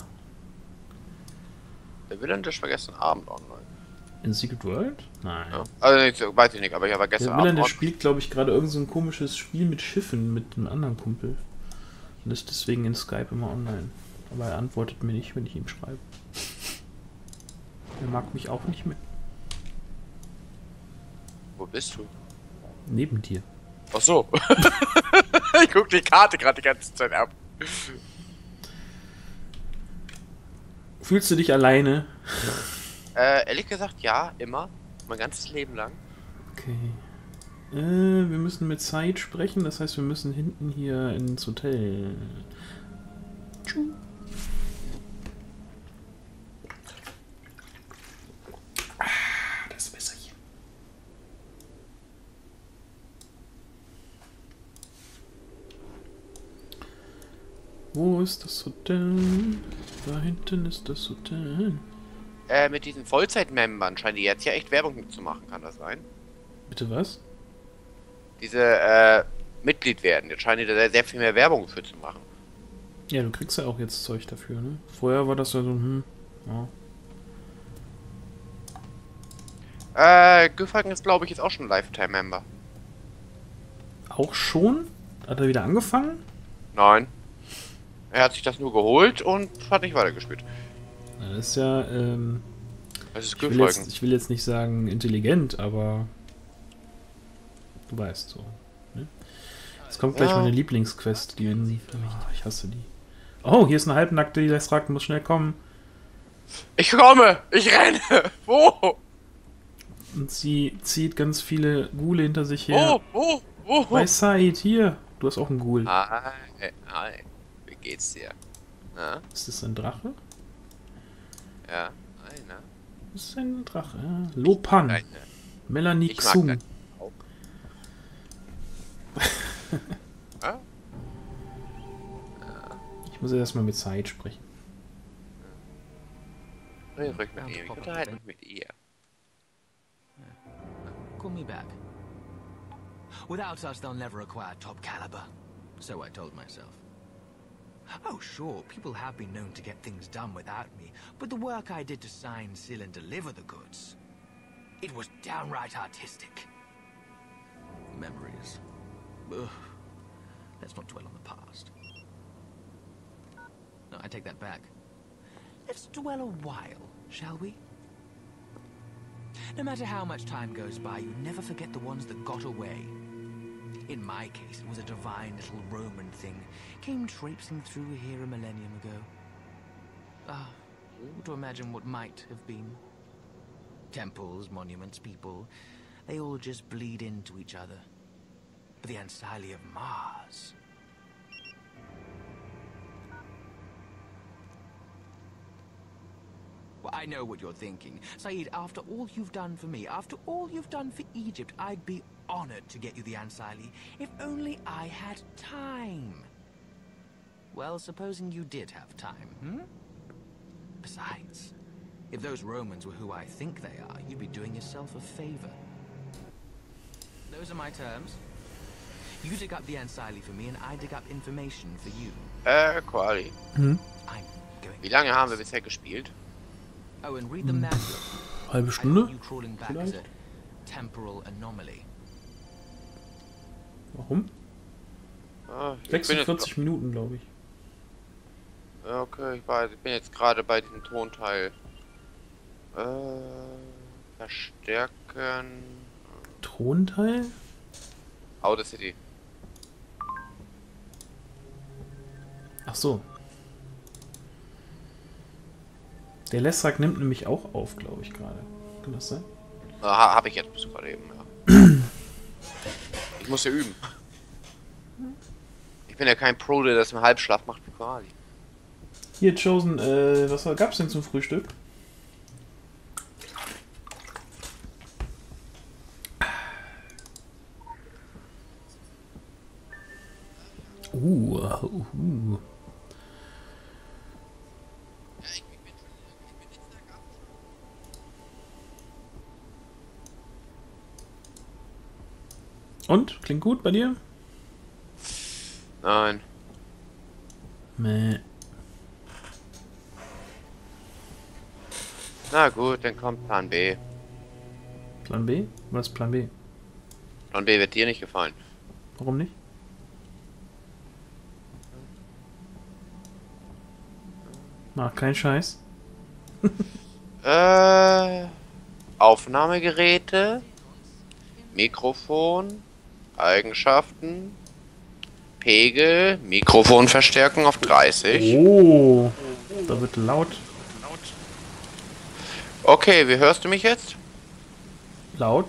Der Willandesh war gestern Abend online. In Secret World? Nein. Ja. Also nicht, weiß ich nicht, aber ich war gestern Der Abend Willandesh online. spielt, glaube ich, gerade irgend so ein komisches Spiel mit Schiffen mit einem anderen Kumpel. Und ist deswegen in Skype immer online. Aber er antwortet mir nicht, wenn ich ihm schreibe. Er mag mich auch nicht mehr. Wo bist du? Neben dir. Ach so. Ich guck die Karte gerade die ganze Zeit ab. Fühlst du dich alleine? Äh, ehrlich gesagt, ja, immer. Mein ganzes Leben lang. Okay. Äh, wir müssen mit Zeit sprechen, das heißt, wir müssen hinten hier ins Hotel. Tschu. Ah, das ist besser hier. Wo ist das Hotel? Da hinten ist das Hotel. Äh, mit diesen Vollzeit-Membern scheinen die jetzt ja echt Werbung mitzumachen, kann das sein? Bitte was? Diese, äh, Mitglied werden. Jetzt scheinen die da sehr, sehr viel mehr Werbung für zu machen. Ja, du kriegst ja auch jetzt Zeug dafür, ne? Vorher war das ja so, hm, ja. Äh, Güfhagen ist, glaube ich, jetzt auch schon Lifetime-Member. Auch schon? Hat er wieder angefangen? Nein. Er hat sich das nur geholt und hat nicht weitergespielt. Na, das ist ja, ähm, Das ist ich will, Güfhagen. jetzt, ich will jetzt nicht sagen intelligent, aber du weißt so. Ne? Jetzt kommt gleich Ja. meine Lieblingsquest, die in, ich hasse die. Oh, hier ist eine halbnackte, die das fragt, muss schnell kommen. Ich komme! Ich renne! Wo? Und sie zieht ganz viele Ghule hinter sich her. Wo? Wo? Wo? Bei Said, hier. Du hast auch einen Ghoul. Hi, hi. Wie geht's dir? Na? Ist das ein Drache? Ja, einer. Das ist ein Drache. Ja. Lopan. Eine. Melanie Ich mag Xung. das auch. Ja? Ich muss erstmal mit Said sprechen. Red ruhig mit ihr. Ich unterhalte mich mit ihr. Call me back. Without us, they'll never acquire top caliber. So I told myself. Oh, sure, people have been known to get things done without me, but the work I did to sign, seal, and deliver the goods, it was downright artistic. Memories. Ugh. Let's not dwell on the past. No, I take that back. Let's dwell a while, shall we? No matter how much time goes by, you never forget the ones that got away. In my case, it was a divine little Roman thing. Came traipsing through here a millennium ago. Ah, to imagine what might have been. Temples, monuments, people, they all just bleed into each other. But the Ansalli of Mars... Well, I know what you're thinking. Said, after all you've done for me, after all you've done for Egypt, I'd be honored to get you the Ansalli, if only I had time. Well, supposing you did have time, hmm? Besides, if those Romans were who I think they are, you'd be doing yourself a favor. Those are my terms. You dig up the Ansalli for me, and I dig up information for you. Äh, Quali. Hm? I'm going. Wie lange haben wir bisher gespielt? Oh, and read the manual. Halbe I Stunde? thought you crawling back as a temporal anomaly. Warum? Ah, ich bin sechsundvierzig Minuten, glaube ich. jetzt, okay, ich, war, ich bin jetzt gerade bei diesem Tonteil. Äh, verstärken. Thronteil? Outer City. Ach so. Der Lestrak nimmt nämlich auch auf, glaube ich, gerade. Kann das sein? Ah, hab ich jetzt bis gerade eben, ja. Ich muss ja üben. Ich bin ja kein Pro, der das im Halbschlaf macht wie Quali. Hier, Chosen, äh, was gab's denn zum Frühstück? Uh, uh, uh. Und? Klingt gut bei dir? Nein. Meh. Na gut, dann kommt Plan B. Plan B? Was ist Plan B? Plan B wird dir nicht gefallen. Warum nicht? Mach keinen Scheiß. Äh, Aufnahmegeräte, Mikrofon, Eigenschaften, Pegel, Mikrofonverstärkung auf dreißig. Oh, da wird laut. Okay, wie hörst du mich jetzt? Laut?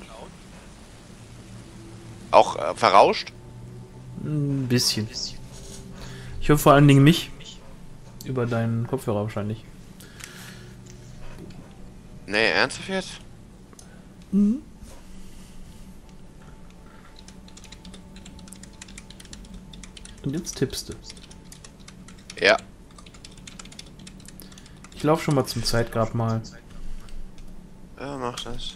Auch äh, verrauscht? Ein bisschen. Ich höre vor allen Dingen mich. Über deinen Kopfhörer wahrscheinlich. Nee, ernsthaft jetzt? Mhm. Und jetzt tippst du. Ja. Ich laufe schon mal zum Zeitgrab mal. Ja, mach das.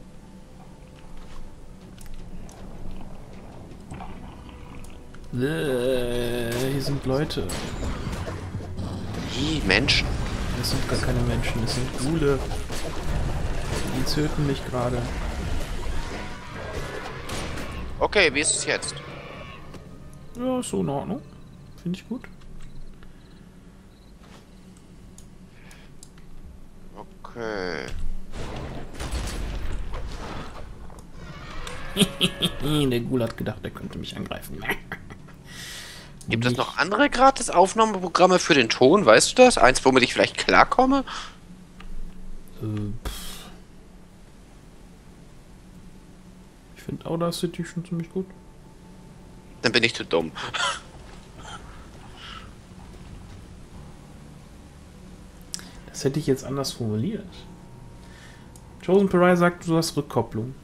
Äh, hier sind Leute. Die Menschen. Das sind gar keine Menschen, das sind Ghule. Die töten mich gerade. Okay, wie ist es jetzt? Ja, ist so in Ordnung. Finde ich gut. Okay. Der Ghoul hat gedacht, er könnte mich angreifen. Gibt es noch andere gratis Aufnahmeprogramme für den Ton? Weißt du das? Eins, womit ich vielleicht klarkomme? Äh, pff. Ich finde Audacity schon ziemlich gut. Dann bin ich zu dumm. Das Das hätte ich jetzt anders formuliert. Chosen Pariah sagt, du hast Rückkopplung.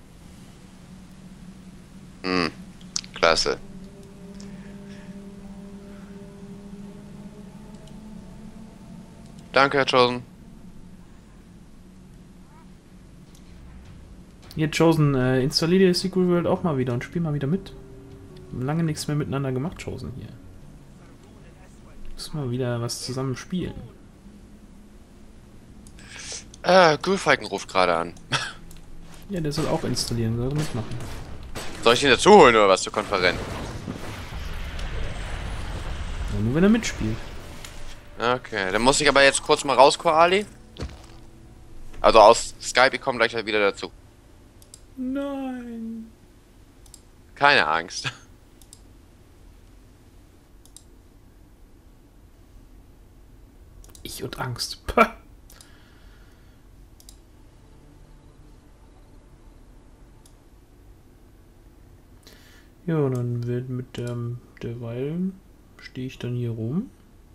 Hm, klasse. Danke, Herr Chosen. Hier, Chosen, äh, installier dir Secret World auch mal wieder und spiel mal wieder mit. Wir haben lange nichts mehr miteinander gemacht, Chosen, hier. Müssen wir wieder was zusammen spielen. Äh, Gulfalken ruft gerade an. Ja, der soll auch installieren, soll mitmachen. Soll ich ihn dazu holen oder was zur Konferenz? Ja, nur wenn er mitspielt. Okay, dann muss ich aber jetzt kurz mal raus, Koali. Also aus Skype, ich komme gleich wieder dazu. Nein. Keine Angst. Ich und Angst. Pah. Ja, dann wird mit der derweil stehe ich dann hier rum.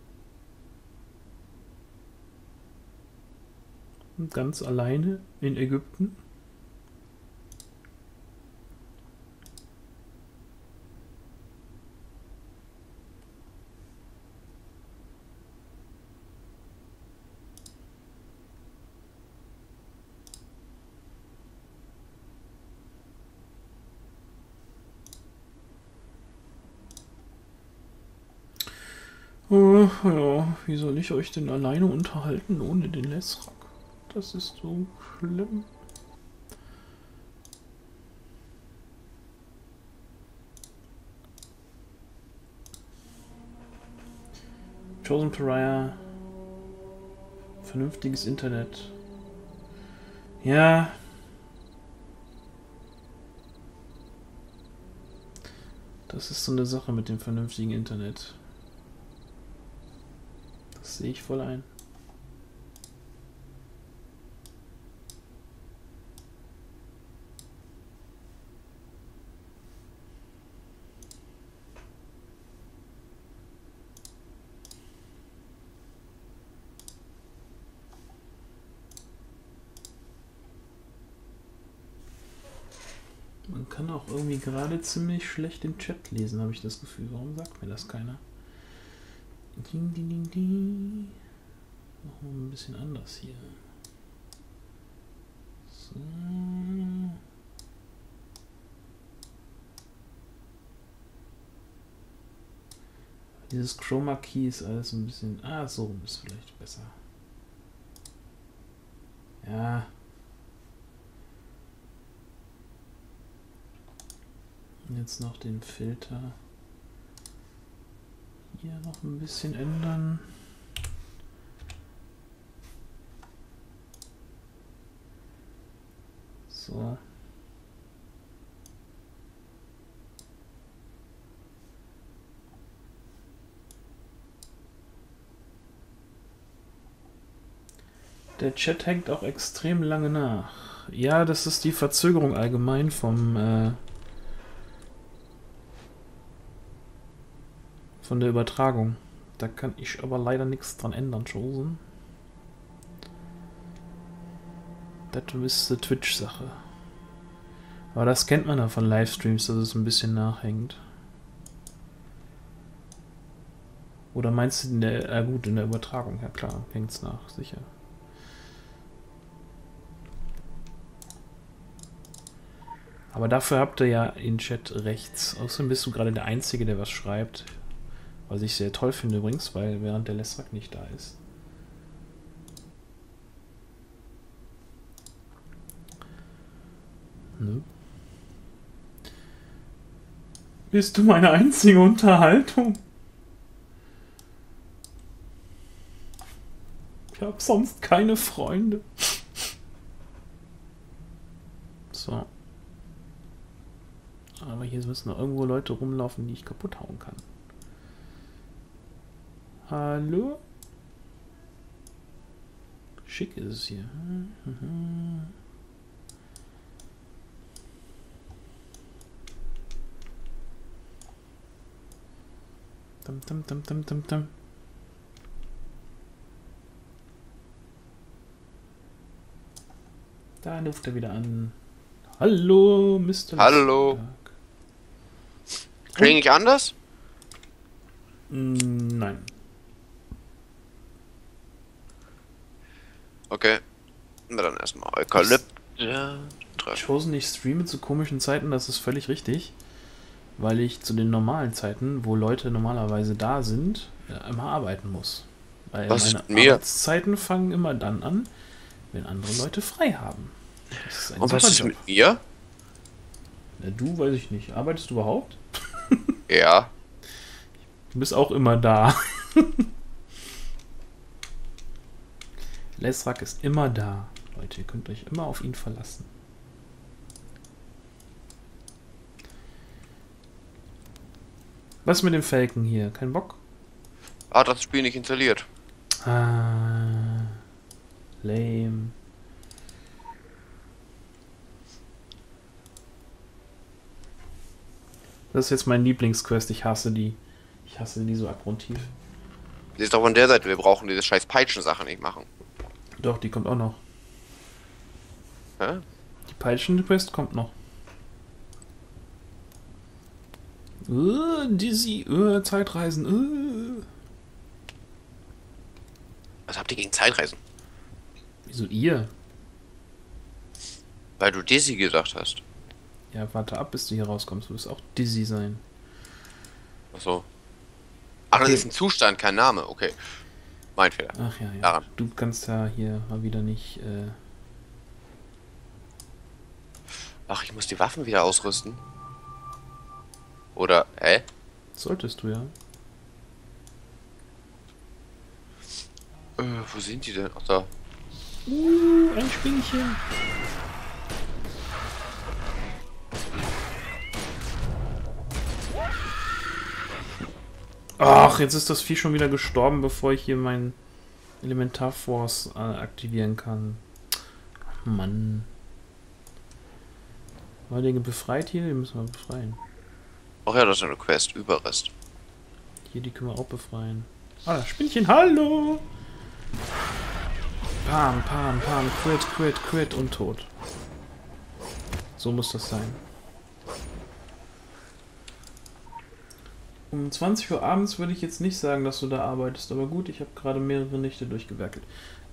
Und ganz alleine in Ägypten. Oh, ja, wie soll ich euch denn alleine unterhalten ohne den Lesrak? Das ist so schlimm. Chosen Pariah. Vernünftiges Internet. Ja. Das ist so eine Sache mit dem vernünftigen Internet. Das sehe ich voll ein. Man kann auch irgendwie gerade ziemlich schlecht den Chat lesen, habe ich das Gefühl. Warum sagt mir das keiner? Ding, ding, ding, ding. Machen wir ein bisschen anders hier. So. Dieses Chroma Key ist alles ein bisschen... Ah, so ist vielleicht besser. Ja. Und jetzt noch den Filter hier noch ein bisschen ändern. So. Der Chat hängt auch extrem lange nach. Ja, das ist die Verzögerung allgemein vom äh, von der Übertragung. Da kann ich aber leider nichts dran ändern, Chosen. Das ist eine Twitch-Sache. Aber das kennt man ja von Livestreams, dass es ein bisschen nachhängt. Oder meinst du in der, äh gut, in der Übertragung? Ja klar, hängt es nach, sicher. Aber dafür habt ihr ja in Chat rechts. Außerdem bist du gerade der Einzige, der was schreibt. Was ich sehr toll finde übrigens, weil während der Lesrak nicht da ist. Ne? Bist du meine einzige Unterhaltung? Ich habe sonst keine Freunde. So. Aber hier müssen noch irgendwo Leute rumlaufen, die ich kaputt hauen kann. Hallo? Schick ist es hier. Dum, dum, dum, dum, dum, dum. Da ruft er wieder an. Hallo, Mister Hallo. Klinge ich anders? Mm, nein. Okay. Na dann erstmal Eukalypt. Ja, Chosen, ich streame zu komischen Zeiten, das ist völlig richtig. Weil ich zu den normalen Zeiten, wo Leute normalerweise da sind, immer arbeiten muss. Weil Was meine ist mit mir? Arbeitszeiten fangen immer dann an, wenn andere Leute frei haben. Das ist ein Und was super ist Job. mit mir? Ja, du, weiß ich nicht. Arbeitest du überhaupt? Ja. Du bist auch immer da. Lesrak ist immer da. Leute, ihr könnt euch immer auf ihn verlassen. Was mit dem Falcon hier? Kein Bock? Hat das Spiel nicht installiert. Ah, lame. Das ist jetzt mein Lieblingsquest. Ich hasse die. Ich hasse die so abgrundtief. Die ist doch von der Seite. Wir brauchen diese scheiß Peitschen-Sache nicht machen. Doch, die kommt auch noch. Hä? Die Peitschen-Quest kommt noch. Uh, Dizzy, uh, Zeitreisen. Uh. Was habt ihr gegen Zeitreisen? Wieso ihr? Weil du Dizzy gesagt hast. Ja, warte ab, bis du hier rauskommst. Du wirst auch Dizzy sein. Achso. Ach, das Okay. ist ein Zustand, kein Name. Okay. Mein Fehler. Ach ja, ja. Daran. Du kannst ja hier mal wieder nicht. Äh Ach, ich muss die Waffen wieder ausrüsten. Oder, hä? Solltest du ja. Äh, wo sind die denn? Ach da. Uh, ein Spinnchen. Ach, jetzt ist das Vieh schon wieder gestorben, bevor ich hier meinen Elementarforce äh, aktivieren kann. Ach, Mann. War der befreit hier? Den müssen wir befreien. Ach ja, das ist eine Quest. Überrest. Hier, die können wir auch befreien. Ah, das Spinnchen, hallo! Pam, pam, pam, quit, quit, quit und tot. So muss das sein. Um zwanzig Uhr abends würde ich jetzt nicht sagen, dass du da arbeitest, aber gut, ich habe gerade mehrere Nächte durchgewerkelt.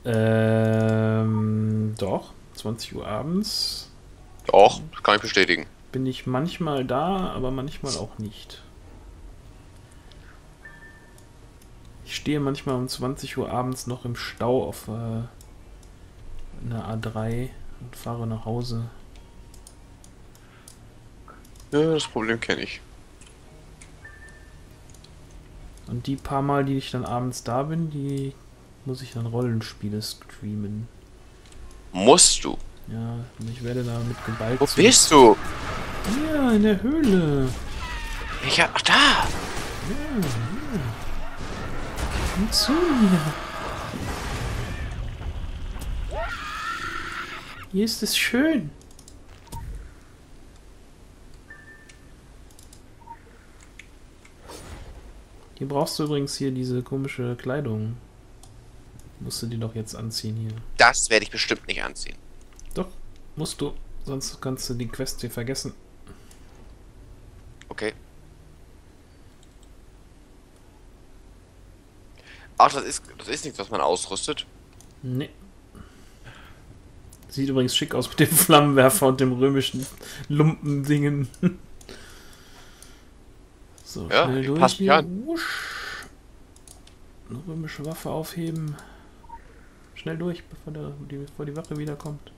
Ähm, doch, zwanzig Uhr abends Doch, das kann ich bestätigen. bin ich manchmal da, aber manchmal auch nicht. Ich stehe manchmal um zwanzig Uhr abends noch im Stau auf äh, einer A drei und fahre nach Hause. Ja, das Problem kenne ich. Und die paar Mal, die ich dann abends da bin, die muss ich dann Rollenspiele streamen. Musst du? Ja, und ich werde da mit Gewalt... Wo zu- bist du? Ja, in der Höhle. Ich hab, ach da! Ja, ja. Komm zu mir. Hier ist es schön. Hier brauchst du übrigens hier diese komische Kleidung. Musst du die doch jetzt anziehen hier. Das werde ich bestimmt nicht anziehen. Doch, musst du. Sonst kannst du die Quest hier vergessen. Okay. Ach, das ist, das ist nichts, was man ausrüstet. Nee. Sieht übrigens schick aus mit dem Flammenwerfer und dem römischen Lumpendingen. So, Ja, schnell die durch passt mich hier. an. Wusch. Eine römische Waffe aufheben. Schnell durch, bevor, der, die, bevor die Wache wiederkommt.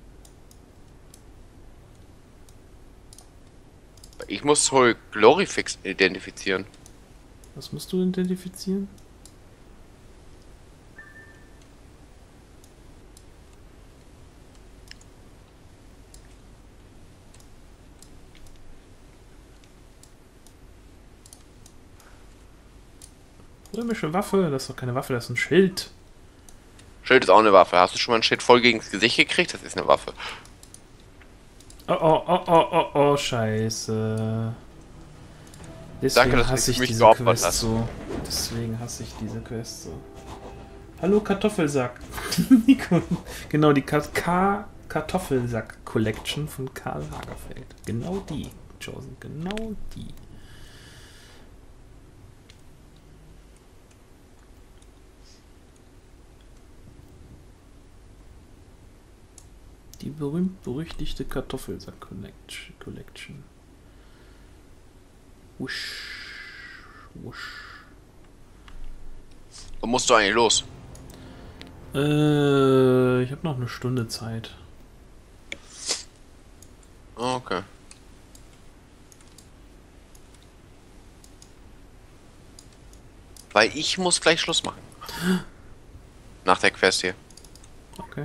Ich muss Soul Glorifix identifizieren. Was musst du identifizieren? Römische Waffe, das ist doch keine Waffe, das ist ein Schild. Schild ist auch eine Waffe. Hast du schon mal ein Schild voll gegen das Gesicht gekriegt? Das ist eine Waffe. Oh, oh, oh, oh, oh, oh, scheiße. Deswegen Danke, dass du hasse dich ich für mich diese geopfert Quest hast. so. Deswegen hasse ich diese Quest so. Hallo Kartoffelsack. Nico. Genau, die Ka Ka Kartoffelsack Collection von Karl Lagerfeld. Genau die, Chosen, genau die. Die berühmt-berüchtigte Kartoffelsack Collection. Wusch. Wusch. Wo musst du eigentlich los? Äh, ich habe noch eine Stunde Zeit. Okay. Weil ich muss gleich Schluss machen. Nach der Quest hier. Okay.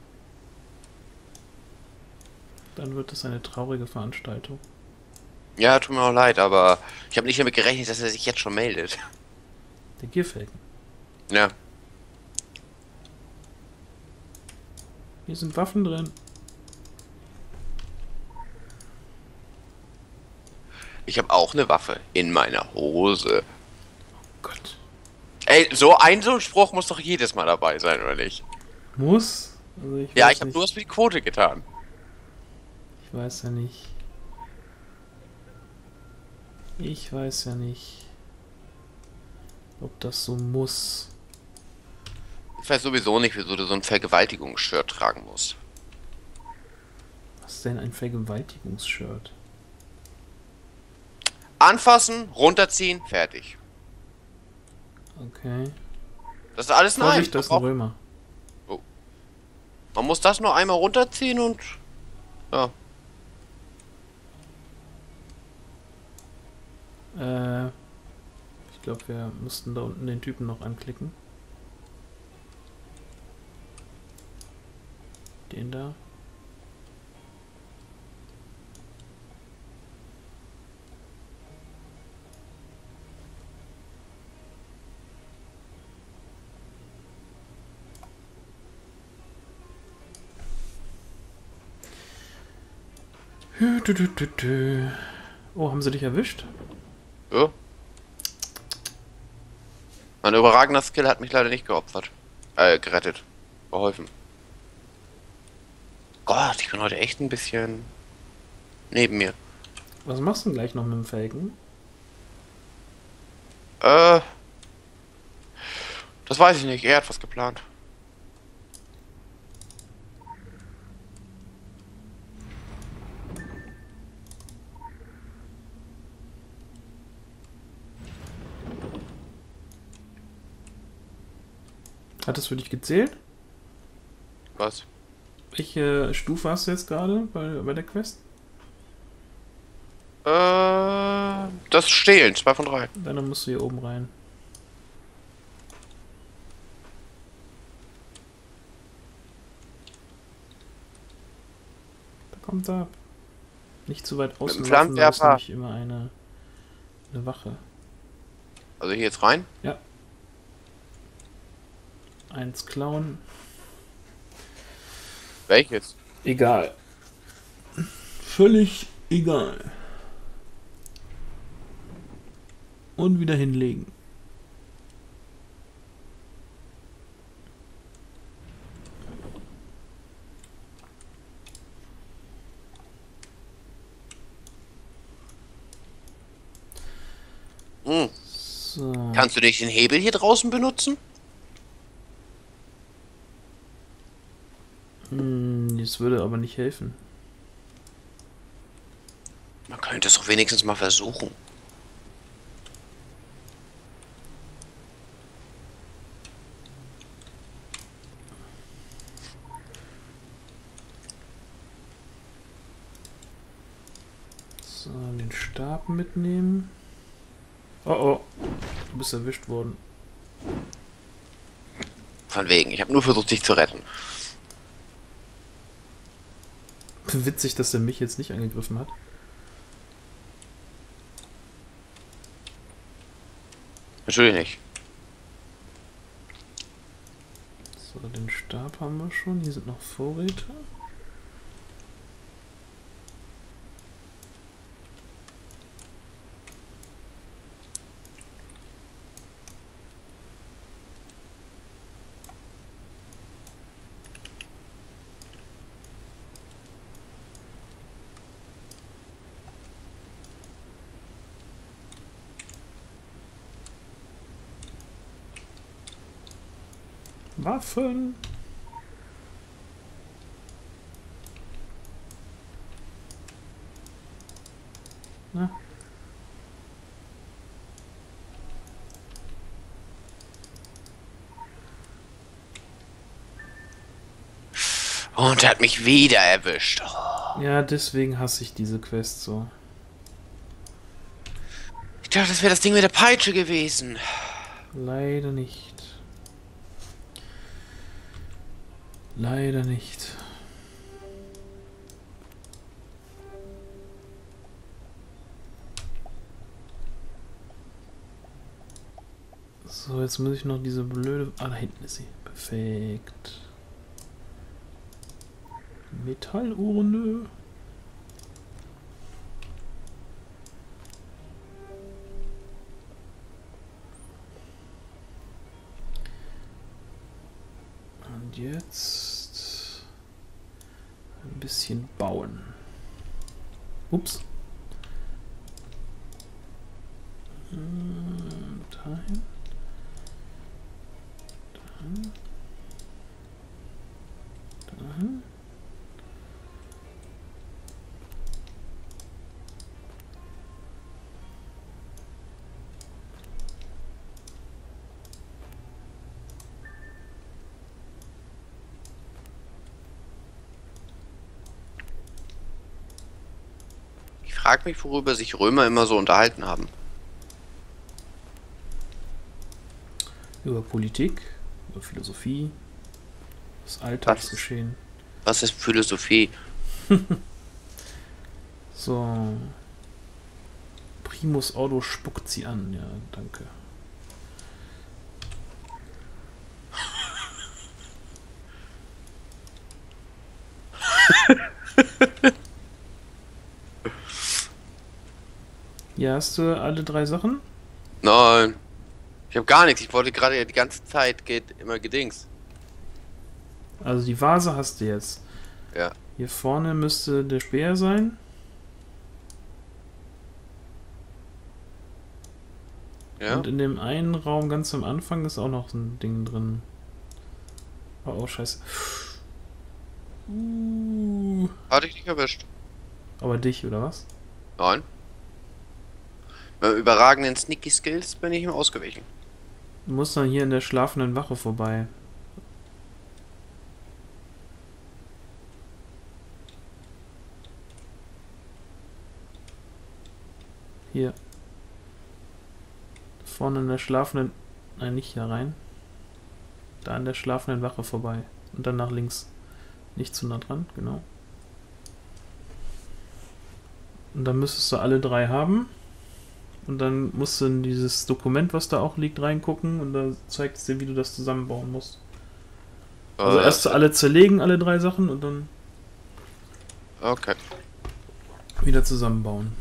Dann wird es eine traurige Veranstaltung. Ja, tut mir auch leid, aber ich habe nicht damit gerechnet, dass er sich jetzt schon meldet. Der Gierfelgen. Ja. Hier sind Waffen drin. Ich habe auch eine Waffe in meiner Hose. Oh Gott. Ey, so ein so ein Spruch muss doch jedes Mal dabei sein, oder nicht? Muss? Also ich Ja, weiß ich habe nicht. nur was für die Quote getan. Ich weiß ja nicht. Ich weiß ja nicht, ob das so muss. Ich weiß sowieso nicht, wieso du so ein Vergewaltigungsshirt tragen musst. Was ist denn ein Vergewaltigungsshirt? Anfassen, runterziehen, fertig. Okay. Das ist alles nein. Vorsicht, das ist ein Römer. Man muss das nur einmal runterziehen und... Ja. Äh, ich glaube, wir mussten da unten den Typen noch anklicken. Den da. Hü, dü, dü, dü, dü. Oh, haben sie dich erwischt? Ja. Mein überragender Skill hat mich leider nicht geopfert. Äh, gerettet. Geholfen. Gott, ich bin heute echt ein bisschen... neben mir. Was machst du denn gleich noch mit dem Felgen? Äh... Das weiß ich nicht. Er hat was geplant. Hat das für dich gezählt? Was? Welche Stufe hast du jetzt gerade bei, bei der Quest? Äh... Das Stehlen. Zwei von drei. Dann musst du hier oben rein. Da kommt er. Nicht zu weit außen dem laufen, da ist Flammenwerfer. nämlich immer eine, eine Wache. Also hier jetzt rein. Ja. Eins klauen. Welches? Egal. Völlig egal. Und wieder hinlegen. Hm. So. Kannst du nicht den Hebel hier draußen benutzen? Hm, das würde aber nicht helfen. Man könnte es doch wenigstens mal versuchen. So, den Stab mitnehmen. Oh oh, du bist erwischt worden. Von wegen. Ich habe nur versucht, dich zu retten. Witzig, dass er mich jetzt nicht angegriffen hat. Natürlich nicht. So, den Stab haben wir schon. Hier sind noch Vorräte. Waffen. Na? Und er hat mich wieder erwischt. Oh. Ja, deswegen hasse ich diese Quest so. Ich dachte, das wäre das Ding mit der Peitsche gewesen. Leider nicht. Leider nicht. So, jetzt muss ich noch diese blöde... Ah, da hinten ist sie. Perfekt. Metallurne. Und jetzt ein bisschen bauen. Ups. Dahin. Dahin. Dahin. Ich frage mich, worüber sich Römer immer so unterhalten haben. Über Politik, über Philosophie, das Alltagsgeschehen. Was ist Philosophie? So. Primus Auto spuckt sie an, ja, danke. Ja, hast du alle drei Sachen? Nein. Ich habe gar nichts. Ich wollte gerade die ganze Zeit geht immer gedings. Also die Vase hast du jetzt. Ja. Hier vorne müsste der Speer sein. Ja. Und in dem einen Raum ganz am Anfang ist auch noch ein Ding drin. Oh, oh scheiße. Uh. Hatte ich nicht erwischt. Aber dich, oder was? Nein. Bei überragenden Sneaky Skills bin ich ihm ausgewichen. Du musst dann hier in der schlafenden Wache vorbei. Hier. Vorne in der schlafenden... Nein, nicht hier rein. Da an der schlafenden Wache vorbei. Und dann nach links. Nicht zu nah dran, genau. Und dann müsstest du alle drei haben. Und dann musst du in dieses Dokument, was da auch liegt, reingucken. Und da zeigt es dir, wie du das zusammenbauen musst. Also Äh, erst alle zerlegen, alle drei Sachen, und dann Okay. wieder zusammenbauen.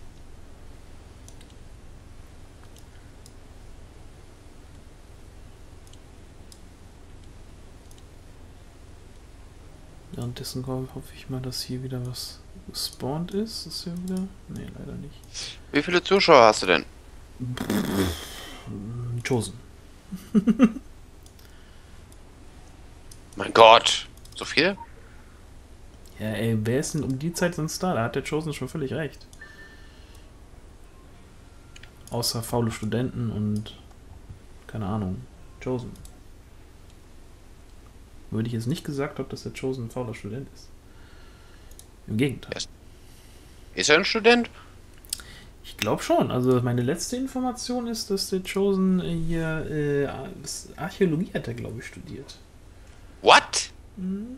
Währenddessen hoffe ich mal, dass hier wieder was gespawnt ist. Ist hier wieder? Nee, leider nicht. Wie viele Zuschauer hast du denn? Chosen. Mein Gott. So viel? Ja, ey, wer ist denn um die Zeit sonst da? Da hat der Chosen schon völlig recht. Außer faule Studenten und keine Ahnung. Chosen. Würde ich jetzt nicht gesagt haben, dass der Chosen ein fauler Student ist. Im Gegenteil. Ist er ein Student? Ich glaube schon. Also meine letzte Information ist, dass der Chosen hier äh, Archäologie hat er, glaube ich, studiert. What? Mhm.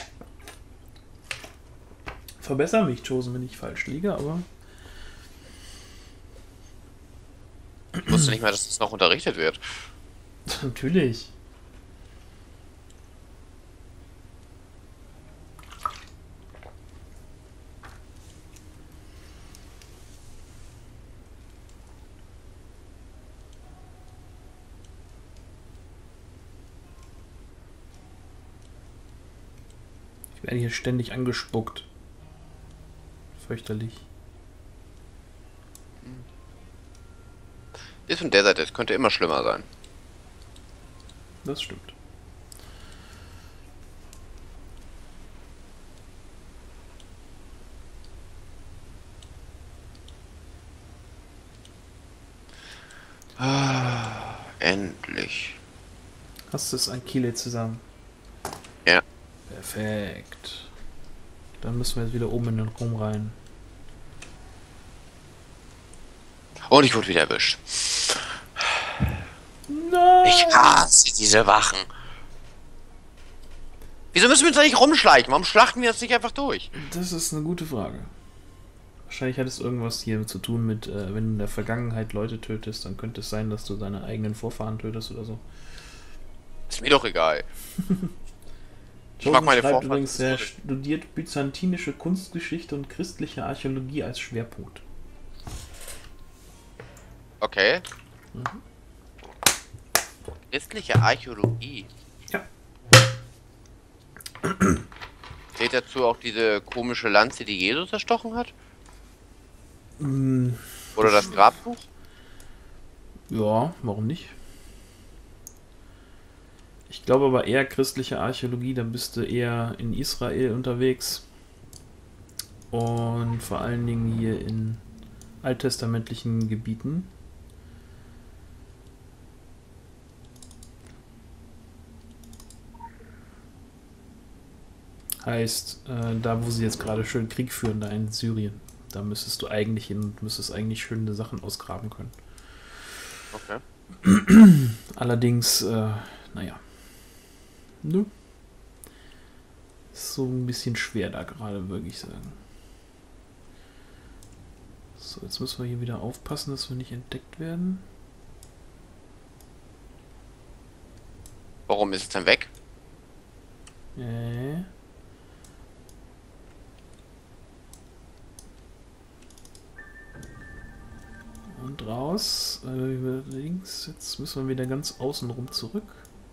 Verbessere mich, Chosen, wenn ich falsch liege, aber... Ich wusste nicht mal, dass das noch unterrichtet wird. Natürlich. Ich werde hier ständig angespuckt. Fürchterlich. Ist von der Seite, es könnte immer schlimmer sein. Das stimmt. Ah, endlich. Hast du das Ankile zusammen? Ja. Perfekt. Dann müssen wir jetzt wieder oben in den Raum rein. Und ich wurde wieder erwischt. Nein! Ich hasse diese Wachen. Wieso müssen wir uns da nicht rumschleichen? Warum schlachten wir das nicht einfach durch? Das ist eine gute Frage. Wahrscheinlich hat es irgendwas hier zu tun mit, äh, wenn du in der Vergangenheit Leute tötest, dann könnte es sein, dass du deine eigenen Vorfahren tötest oder so. Ist mir doch egal. Ich Josen mag meine schreibt Vorfahren. übrigens, er studiert byzantinische Kunstgeschichte und christliche Archäologie als Schwerpunkt. Okay. Mhm. Christliche Archäologie. Ja. Seht dazu auch diese komische Lanze, die Jesus erstochen hat? Mm, Oder das Grabbuch? ja, warum nicht? Ich glaube aber eher christliche Archäologie, da bist du eher in Israel unterwegs. Und vor allen Dingen hier in alttestamentlichen Gebieten. Heißt, äh, da wo sie jetzt gerade schön Krieg führen, da in Syrien. Da müsstest du eigentlich hin und müsstest eigentlich schöne Sachen ausgraben können. Okay. Allerdings, äh, naja. Ne? Ist so ein bisschen schwer da gerade, würde ich sagen. So, jetzt müssen wir hier wieder aufpassen, dass wir nicht entdeckt werden. Warum ist es denn weg? Äh. Und raus. Äh, links. Jetzt müssen wir wieder ganz außen rum zurück.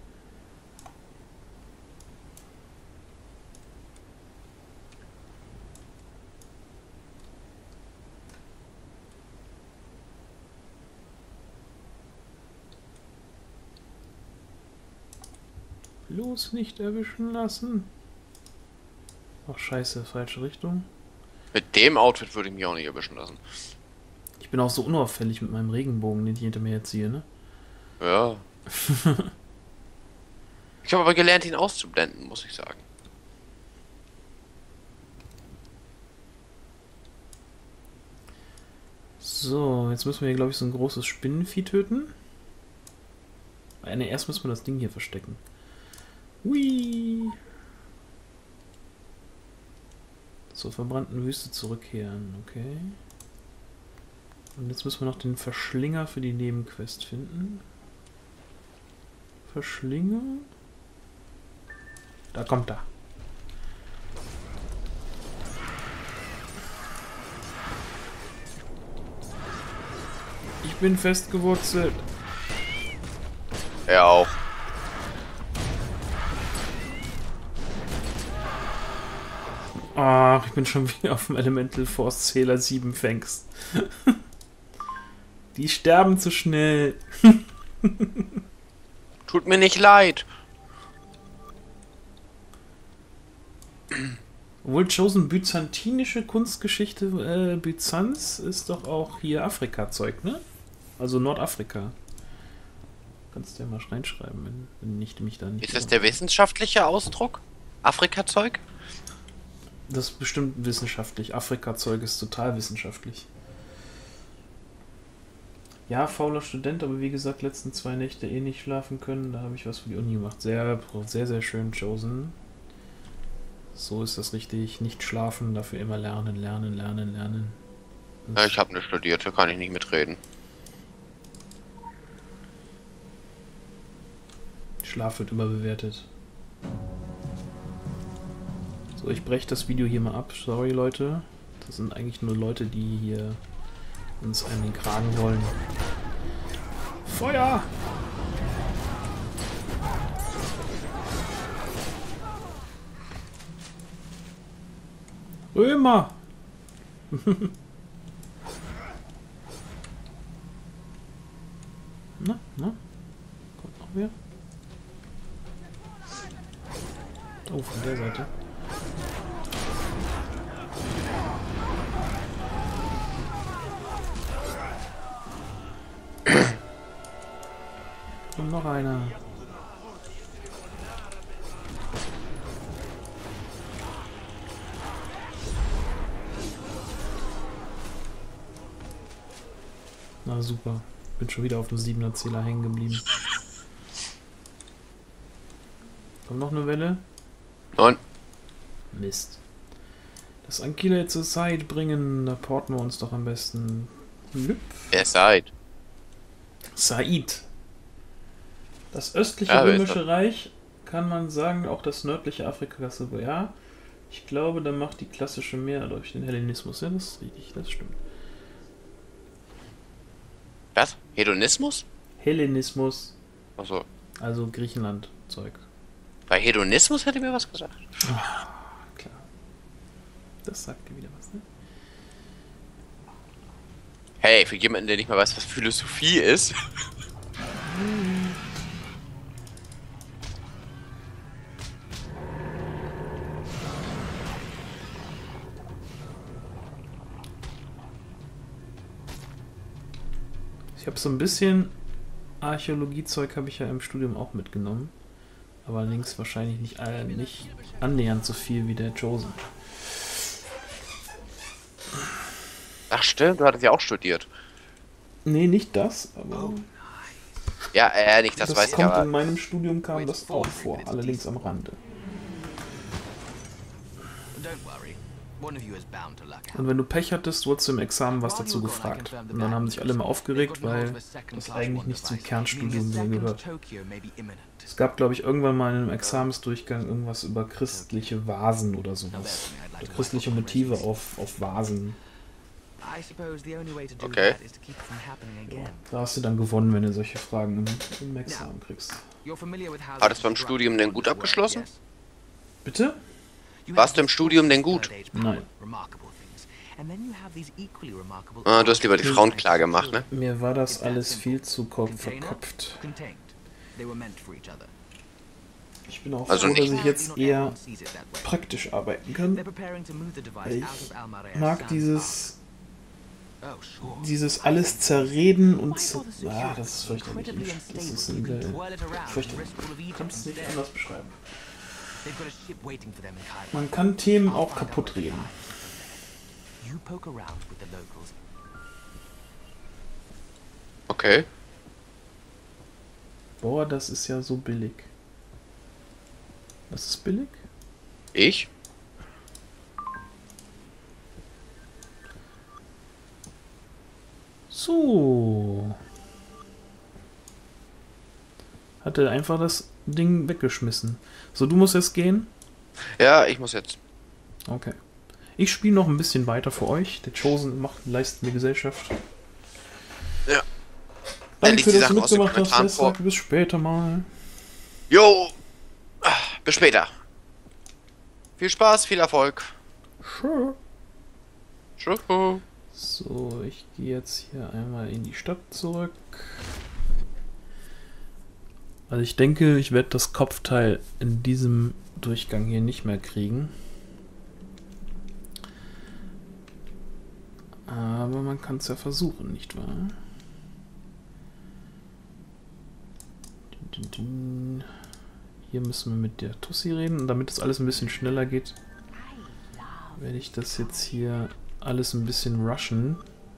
Bloß nicht erwischen lassen. Ach scheiße, falsche Richtung. Mit dem Outfit würde ich mich auch nicht erwischen lassen. Ich bin auch so unauffällig mit meinem Regenbogen, den ich hinter mir jetzt ziehe, ne? Ja. Ich habe aber gelernt, ihn auszublenden, muss ich sagen. So, jetzt müssen wir hier, glaube ich, so ein großes Spinnenvieh töten. Äh, ne, erst müssen wir das Ding hier verstecken. Hui! Zur verbrannten Wüste zurückkehren, okay. Und jetzt müssen wir noch den Verschlinger für die Nebenquest finden. Verschlinger? Da kommt er. Ich bin festgewurzelt. Er auch. Ach, ich bin schon wieder auf dem Elemental Force Zähler sieben Fängst. Die sterben zu schnell. Tut mir nicht leid. Obwohl Chosen byzantinische Kunstgeschichte, äh, Byzanz ist doch auch hier Afrika-Zeug, ne? Also Nordafrika. Kannst du ja mal reinschreiben, wenn, wenn nicht mich da nicht... Ist das der wissenschaftliche Ausdruck? Afrika-Zeug? Das ist bestimmt wissenschaftlich. Afrika-Zeug ist total wissenschaftlich. Ja, fauler Student, aber wie gesagt, letzten zwei Nächte eh nicht schlafen können. Da habe ich was für die Uni gemacht. Sehr, sehr, sehr schön, Chosen. So ist das richtig. Nicht schlafen, dafür immer lernen, lernen, lernen, lernen. Ja, ich habe nicht studiert, da kann ich nicht mitreden. Schlaf wird immer bewertet. So, ich breche das Video hier mal ab. Sorry, Leute. Das sind eigentlich nur Leute, die hier uns an den Kragen wollen. Feuer! Römer! Na, na? Kommt noch wer? Oh, von der Seite. Und noch einer. Na super. Bin schon wieder auf dem siebener Zähler hängen geblieben. Kommt noch eine Welle? Nein. Mist. Das Ankila zur Zeit bringen, da porten wir uns doch am besten. Lüpf. Wer seid? Said. Das östliche Ja, wer ist römische das? Reich, kann man sagen, auch das nördliche Afrika. Ja, ich glaube, da macht die klassische mehr durch den Hellenismus. Ja, das ist richtig, das stimmt. Was? Hedonismus? Hellenismus, Achso. also Griechenland-Zeug. Bei Hedonismus hätte mir was gesagt. Klar. Das sagt dir wieder was, ne? Hey, für jemanden, der nicht mal weiß, was Philosophie ist. Ich habe so ein bisschen Archäologiezeug habe ich ja im Studium auch mitgenommen. Aber allerdings wahrscheinlich nicht, äh, nicht annähernd so viel wie der Chosen. Ach stimmt, du hattest ja auch studiert. Nee, nicht das, aber Ja, äh, nicht, das, das weiß ich kommt aber. in meinem Studium kam das auch vor, allerdings am Rande. Don't worry. One of you is bound to luck out. Und wenn du Pech hattest, wurdest du im Examen was dazu gefragt. Und dann haben sich alle mal aufgeregt, weil das eigentlich nicht zum Kernstudium mehr gehört. Es gab, glaube ich, irgendwann mal in einem Examensdurchgang irgendwas über christliche Vasen oder sowas. Oder christliche Motive auf, auf Vasen. Okay. Da hast du dann gewonnen, wenn du solche Fragen im, im Examen kriegst. War das beim Studium denn gut abgeschlossen? Bitte? Warst du im Studium denn gut? Nein. Ah, du hast lieber die Frauen klar gemacht, ne? Mir war das alles viel zu ko- verkopft. Ich bin auch Also froh, dass nicht. ich jetzt eher praktisch arbeiten kann. Ich mag dieses, dieses alles zerreden und zer ah, das ist fürchterlich. Das ist ein, äh, fürchterlich. Ich kann es nicht anders beschreiben. Man kann Themen auch kaputt reden. Okay. Boah, das ist ja so billig. Was ist billig? Ich? So. Hat er einfach das Ding weggeschmissen. So, du musst jetzt gehen. Ja, ich muss jetzt. Okay. Ich spiele noch ein bisschen weiter für euch. Der Chosen macht, leistet mir Gesellschaft. Ja. Danke, liest für die dass du Sachen aus den mitgemacht hast. Kommentaren Deswegen bis später mal. Jo! Ah, bis später. Viel Spaß, viel Erfolg. Sure. Tschüss. So, ich gehe jetzt hier einmal in die Stadt zurück. Also ich denke, ich werde das Kopfteil in diesem Durchgang hier nicht mehr kriegen. Aber man kann es ja versuchen, nicht wahr? Hier müssen wir mit der Tussi reden. Und damit es alles ein bisschen schneller geht, werde ich das jetzt hier alles ein bisschen rushen.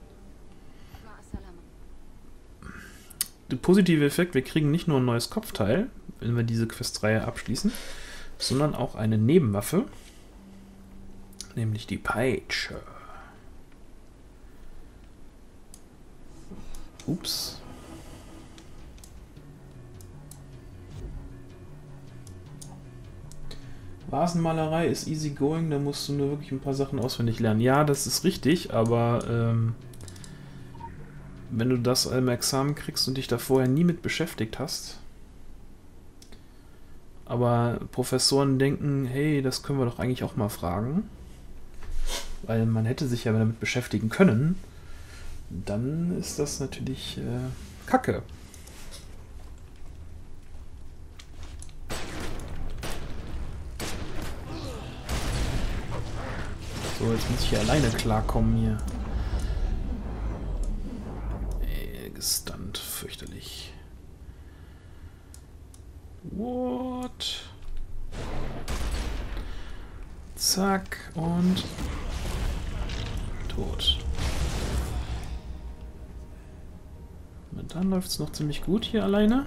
Der positive Effekt, wir kriegen nicht nur ein neues Kopfteil, wenn wir diese Questreihe abschließen, sondern auch eine Nebenwaffe, nämlich die Peitsche. Ups. Vasenmalerei ist easy going, da musst du nur wirklich ein paar Sachen auswendig lernen. Ja, das ist richtig, aber ähm, wenn du das im Examen kriegst und dich da vorher nie mit beschäftigt hast, aber Professoren denken, hey, das können wir doch eigentlich auch mal fragen, weil man hätte sich ja damit beschäftigen können, dann ist das natürlich äh, Kacke. So, jetzt muss ich hier alleine klarkommen hier. Ey, gestunt, fürchterlich. Zack und tot. Momentan läuft es noch ziemlich gut hier alleine.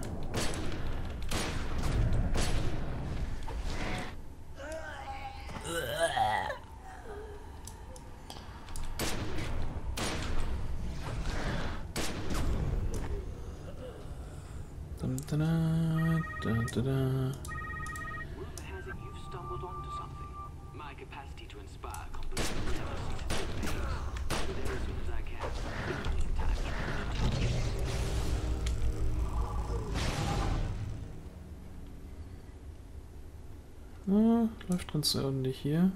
Da, da, da, da, da. Rumor has it you've stumbled onto something. My capacity to inspire completely never ceases to amaze. I'll be there as soon as I can. In time, Oh, läuft ganz ordentlich hier.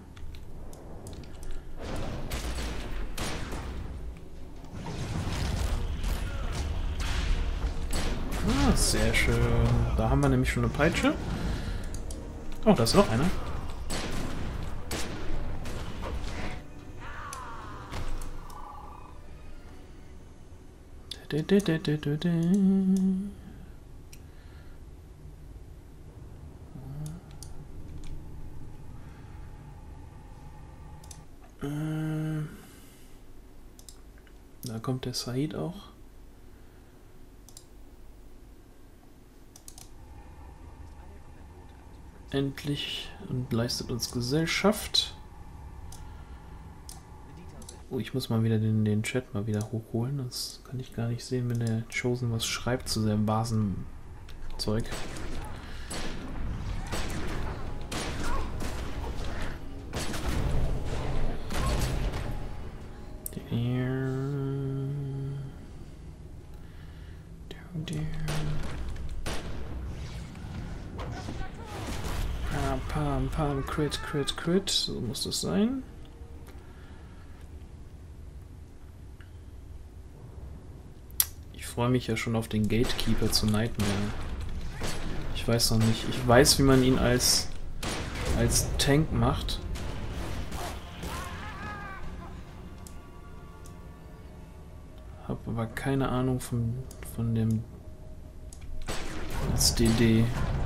Ah, sehr schön. Da haben wir nämlich schon eine Peitsche. Oh, da ist noch einer. Da, da, da, da, da, da. Äh, da kommt der Said auch. Endlich und leistet uns Gesellschaft. Oh, ich muss mal wieder den, den Chat mal wieder hochholen. Das kann ich gar nicht sehen, wenn der Chosen was schreibt zu seinem Basenzeug. Pam, pam, crit, crit, crit. So muss das sein. Ich freue mich ja schon auf den Gatekeeper zu Nightmare. Ich weiß noch nicht. Ich weiß, wie man ihn als, als Tank macht. Hab aber keine Ahnung von, von dem als D D.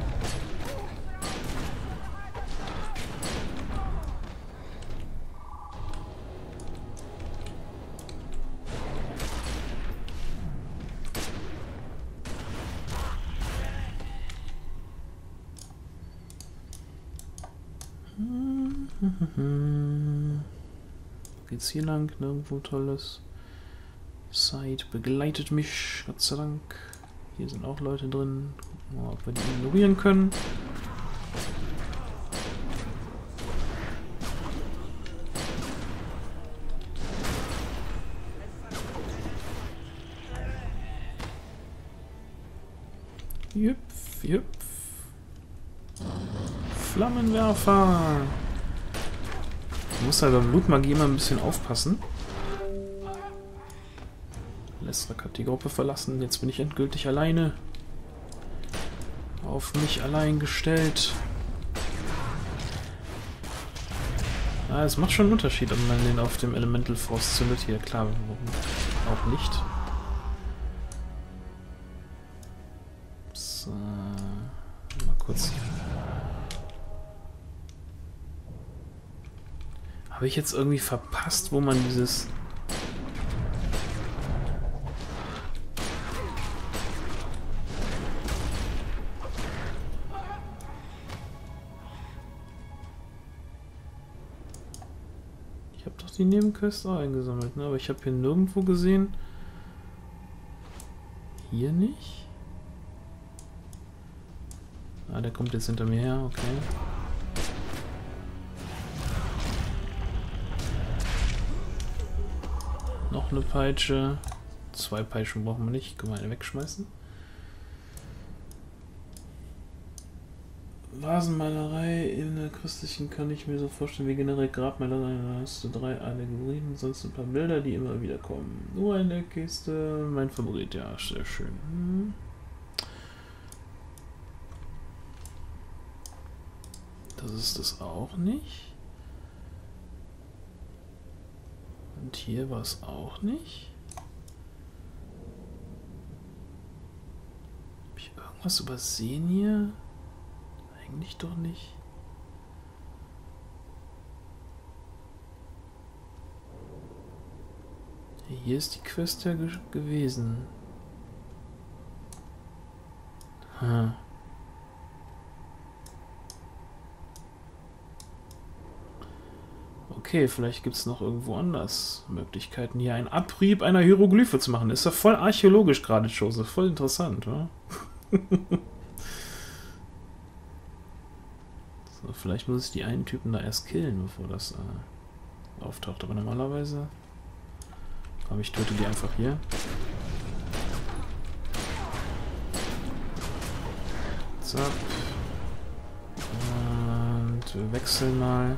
Geht's hier lang? Nirgendwo Tolles. Side begleitet mich, Gott sei Dank. Hier sind auch Leute drin. Gucken wir mal, ob wir die ignorieren können. Jüpf, jüpf. Flammenwerfer. Ich muss halt beim Blutmagie immer ein bisschen aufpassen. Lestrak hat die Gruppe verlassen. Jetzt bin ich endgültig alleine. Auf mich allein gestellt. Ah, es macht schon einen Unterschied, ob man den auf dem Elemental Force zündet. Hier, klar, warum auch nicht. So. Mal kurz. Habe ich jetzt irgendwie verpasst, wo man dieses... Ich habe doch die Nebenquest auch eingesammelt, ne? Aber ich habe hier nirgendwo gesehen... Hier nicht? Ah, der kommt jetzt hinter mir her, okay. Noch eine Peitsche. Zwei Peitschen brauchen wir nicht. Können wir eine wegschmeißen. Vasenmalerei in der christlichen kann ich mir so vorstellen wie generell Grabmalerei. Da hast du drei Allegorien und sonst ein paar Bilder, die immer wieder kommen. Nur eine Kiste. Mein Favorit, ja, sehr schön. Hm. Das ist das auch nicht. Und hier war es auch nicht. Habe ich irgendwas übersehen hier? Eigentlich doch nicht. Hier ist die Quest ja ge gewesen. Hm. Okay, vielleicht gibt es noch irgendwo anders Möglichkeiten, hier einen Abrieb einer Hieroglyphe zu machen. Ist ja voll archäologisch gerade, Joseph. Voll interessant, oder? So, vielleicht muss ich die einen Typen da erst killen, bevor das äh, auftaucht. Aber normalerweise... Aber ich töte die einfach hier. Zack. Und wir wechseln mal.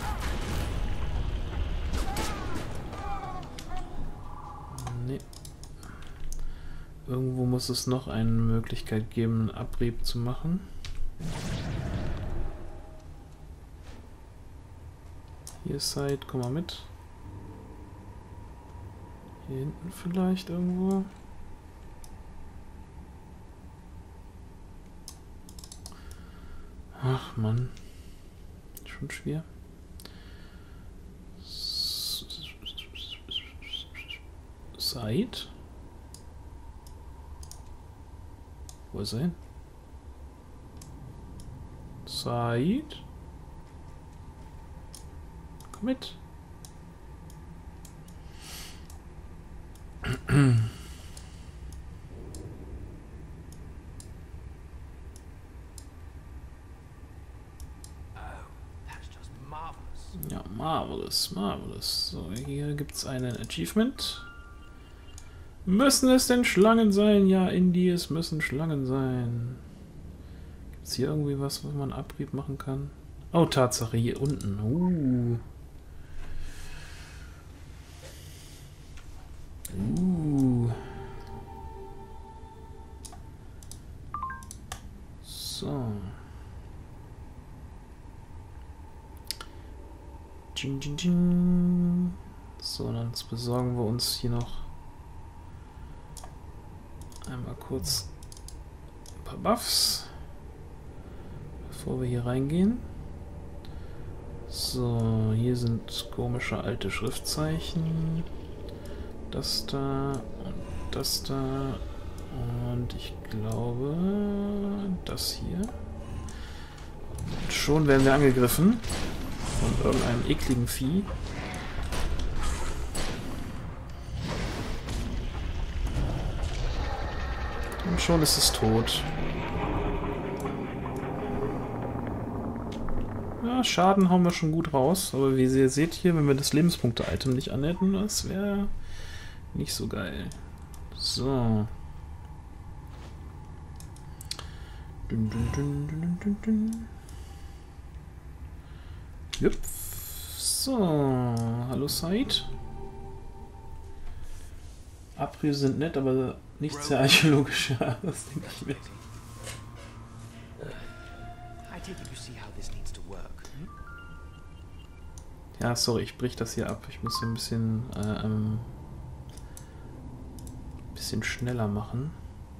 Nee. Irgendwo muss es noch eine Möglichkeit geben, einen Abrieb zu machen. Hier seid, komm mal mit. Hier hinten vielleicht irgendwo. Ach Mann. Schon schwer. Seid. Wo ist er hin? Seid. Komm mit. Ja, marvelous, marvelous. So, hier gibt es einen Achievement. Müssen es denn Schlangen sein? Ja, Indie, es müssen Schlangen sein. Gibt es hier irgendwie was, was man Abrieb machen kann? Oh, Tatsache, hier unten. Uh. Uh. So. Ding, ding, ding. So, dann besorgen wir uns hier noch einmal kurz ein paar Buffs, bevor wir hier reingehen. So, hier sind komische alte Schriftzeichen. Das da und das da und ich glaube das hier. Und schon werden wir angegriffen von irgendeinem ekligen Vieh. Und schon ist es tot. Ja, Schaden hauen wir schon gut raus, aber wie ihr seht hier, wenn wir das Lebenspunkte-Item nicht anhätten, das wäre nicht so geil. So. Dun, dun, dun, dun, dun, dun. Jupp. So. Hallo Said. Abrieb sind nett, aber nicht sehr archäologisch. Ja, das denke ich mir. Ja, sorry, ich brich das hier ab. Ich muss hier ein bisschen, äh, ähm, bisschen schneller machen.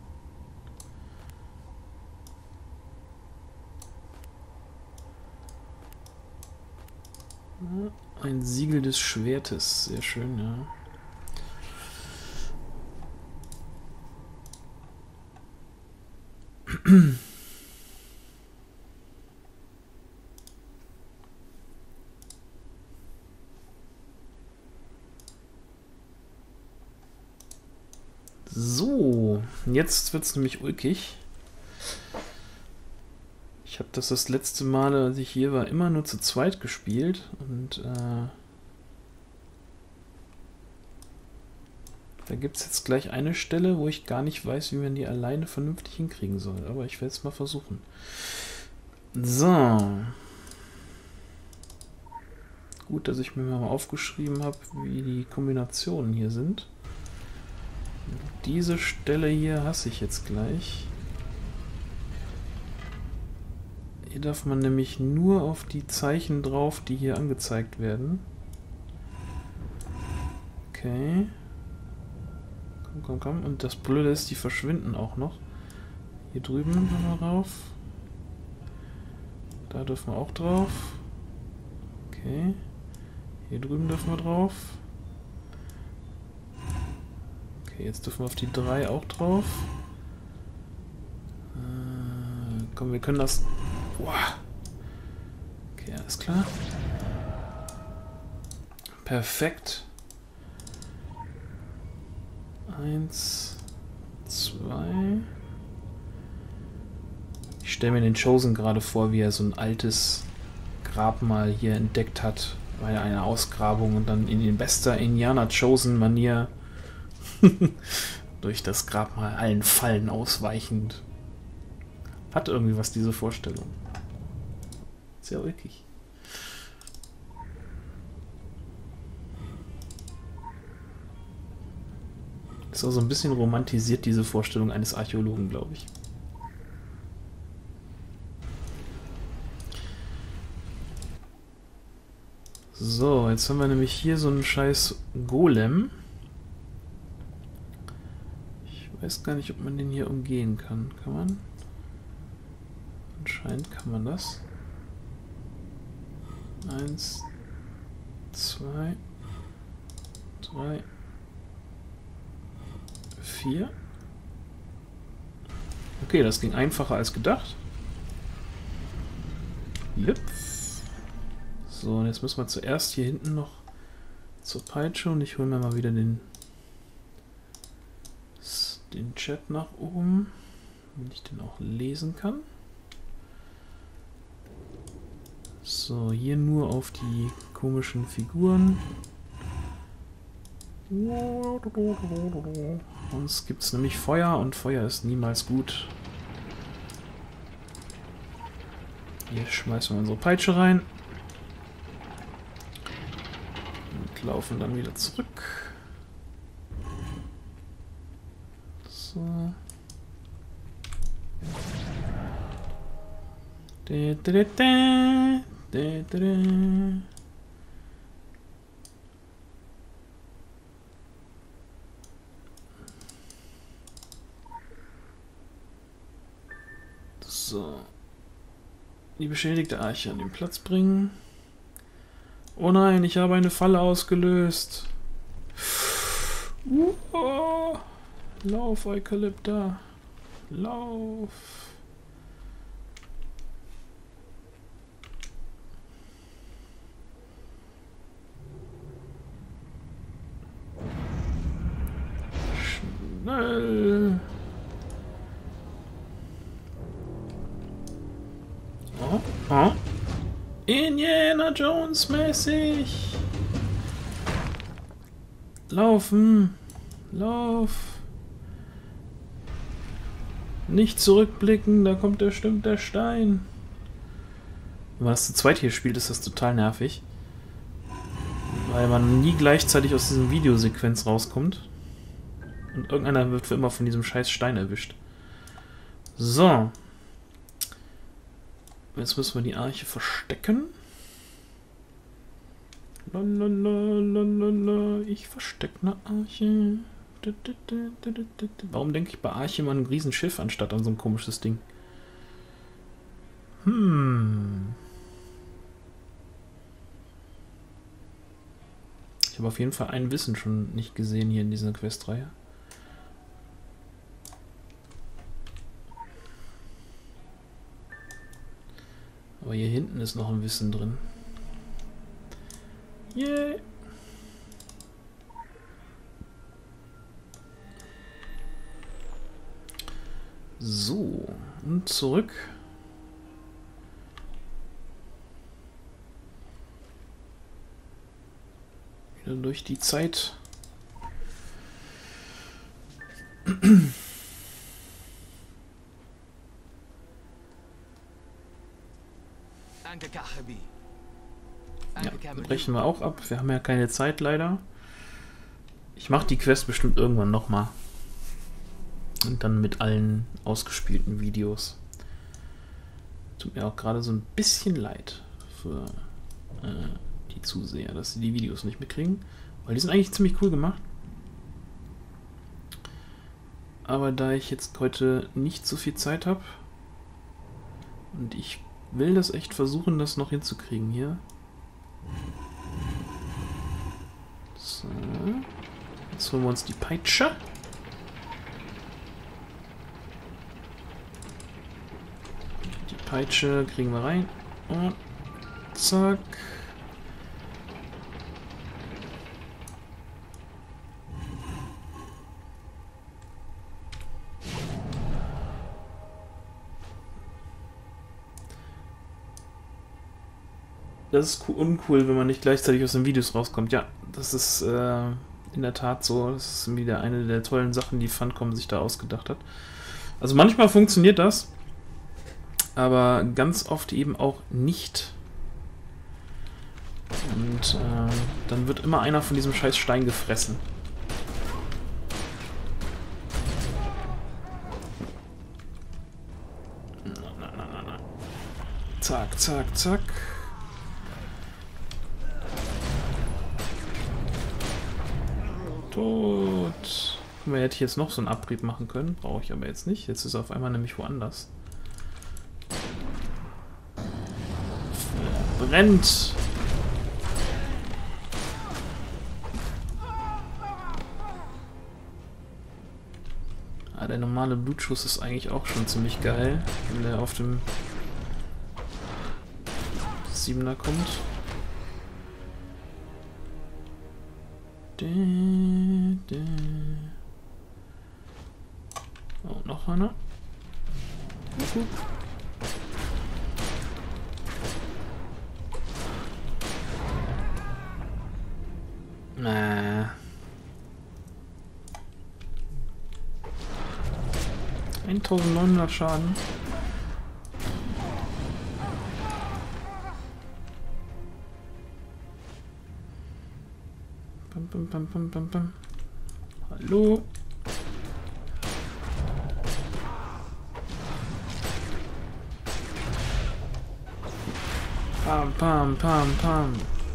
Ein Siegel des Schwertes, sehr schön, ja. So, jetzt wird es nämlich ulkig. Ich habe das das letzte Mal, als ich hier war, immer nur zu zweit gespielt und äh, da gibt es jetzt gleich eine Stelle, wo ich gar nicht weiß, wie man die alleine vernünftig hinkriegen soll, aber ich werde es mal versuchen. So. Gut, dass ich mir mal aufgeschrieben habe, wie die Kombinationen hier sind. Diese Stelle hier hasse ich jetzt gleich. Hier darf man nämlich nur auf die Zeichen drauf, die hier angezeigt werden. Okay. Komm, komm, komm. Und das Blöde ist, die verschwinden auch noch. Hier drüben dürfen wir drauf. Da dürfen wir auch drauf. Okay. Hier drüben dürfen wir drauf. Okay, jetzt dürfen wir auf die drei auch drauf. Äh, komm, wir können das... Boah. Okay, alles klar. Perfekt. Eins, zwei. Ich stelle mir den Chosen gerade vor, wie er so ein altes Grabmal hier entdeckt hat bei einer Ausgrabung und dann in den bester Indiana-Chosen-Manier durch das Grabmal allen Fallen ausweichend. Hat irgendwie was, diese Vorstellung. Sehr ulkig. Ist auch so ein bisschen romantisiert, diese Vorstellung eines Archäologen, glaube ich. So, jetzt haben wir nämlich hier so einen scheiß Golem. Ich weiß gar nicht, ob man den hier umgehen kann. Kann man? Anscheinend kann man das. Eins, zwei, drei, vier. Okay, das ging einfacher als gedacht. Yep. So, und jetzt müssen wir zuerst hier hinten noch zur Peitsche und ich hole mir mal wieder den, den Chat nach oben, damit ich den auch lesen kann. So, hier nur auf die komischen Figuren. Sonst gibt es nämlich Feuer und Feuer ist niemals gut. Hier schmeißen wir unsere Peitsche rein. Und laufen dann wieder zurück. So. Da, da, da, da. Da, da, da. So. Die beschädigte Arche an den Platz bringen. Oh nein, ich habe eine Falle ausgelöst. Uh, lauf, Eukalypta. Lauf. Schnell. Oh, oh. Indiana Jones mäßig. Laufen. Lauf. Nicht zurückblicken, da kommt der, stimmt der Stein. Wenn man das zu zweit hier spielt, ist das total nervig. Weil man nie gleichzeitig aus diesem Videosequenz rauskommt. Und irgendeiner wird für immer von diesem scheiß Stein erwischt. So. Jetzt müssen wir die Arche verstecken. Lalalala, ich verstecke eine Arche. Warum denke ich bei Arche immer an ein Riesenschiff anstatt an so ein komisches Ding? Hm. Ich habe auf jeden Fall ein Wissen schon nicht gesehen hier in dieser Questreihe. Aber hier hinten ist noch ein Wissen drin. Yeah. So, und zurück. Wieder durch die Zeit. Ja, brechen wir auch ab. Wir haben ja keine Zeit leider. Ich mache die Quest bestimmt irgendwann nochmal. Und dann mit allen ausgespielten Videos. Tut mir auch gerade so ein bisschen leid für äh, die Zuseher, dass sie die Videos nicht mitkriegen. Weil die sind eigentlich ziemlich cool gemacht. Aber da ich jetzt heute nicht so viel Zeit habe und ich will das echt versuchen, das noch hinzukriegen hier. So. Jetzt holen wir uns die Peitsche. Peitsche kriegen wir rein. Und zack. Das ist uncool, wenn man nicht gleichzeitig aus den Videos rauskommt. Ja, das ist äh, in der Tat so. Das ist wieder eine der tollen Sachen, die Funcom sich da ausgedacht hat. Also manchmal funktioniert das, aber ganz oft eben auch nicht. Und äh, dann wird immer einer von diesem scheiß Stein gefressen. Na, na, na, na, na. Zack, zack, zack. Tot. Guck mal, hätte ich jetzt noch so einen Abrieb machen können. Brauche ich aber jetzt nicht. Jetzt ist er auf einmal nämlich woanders. Brennt! Ah, der normale Blutschuss ist eigentlich auch schon ziemlich geil, wenn der auf dem Siebener kommt. Oh, noch einer. Na. eintausendneunhundert Schaden. Bam, bam, bam, bam, bam, bam. Hallo. Pam, pam, pam, pam.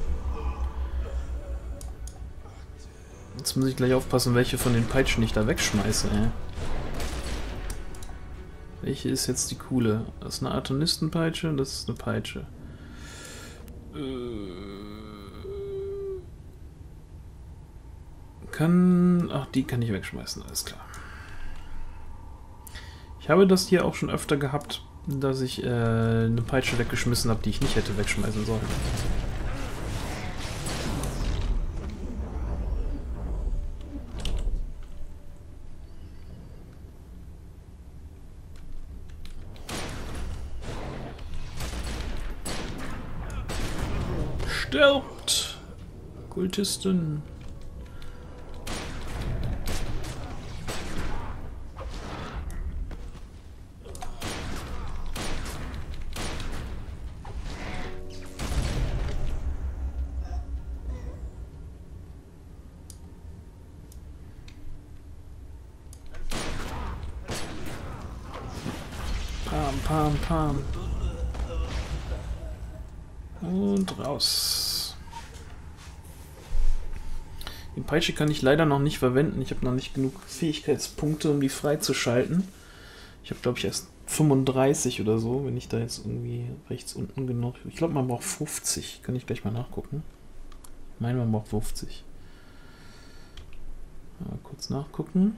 Jetzt muss ich gleich aufpassen, welche von den Peitschen ich da wegschmeiße, ey. Welche ist jetzt die coole? Das ist eine Artonistenpeitsche und das ist eine Peitsche. Kann... Ach, die kann ich wegschmeißen, alles klar. Ich habe das hier auch schon öfter gehabt, dass ich äh, eine Peitsche weggeschmissen habe, die ich nicht hätte wegschmeißen sollen. Stirbt! Kultisten. Pam, pam, pam. Und raus. Die Peitsche kann ich leider noch nicht verwenden. Ich habe noch nicht genug Fähigkeitspunkte, um die freizuschalten. Ich habe, glaube ich, erst fünfunddreißig oder so, wenn ich da jetzt irgendwie rechts unten genug... Ich glaube, man braucht fünfzig. Kann ich gleich mal nachgucken. Ich meine, man braucht fünfzig. Mal kurz nachgucken.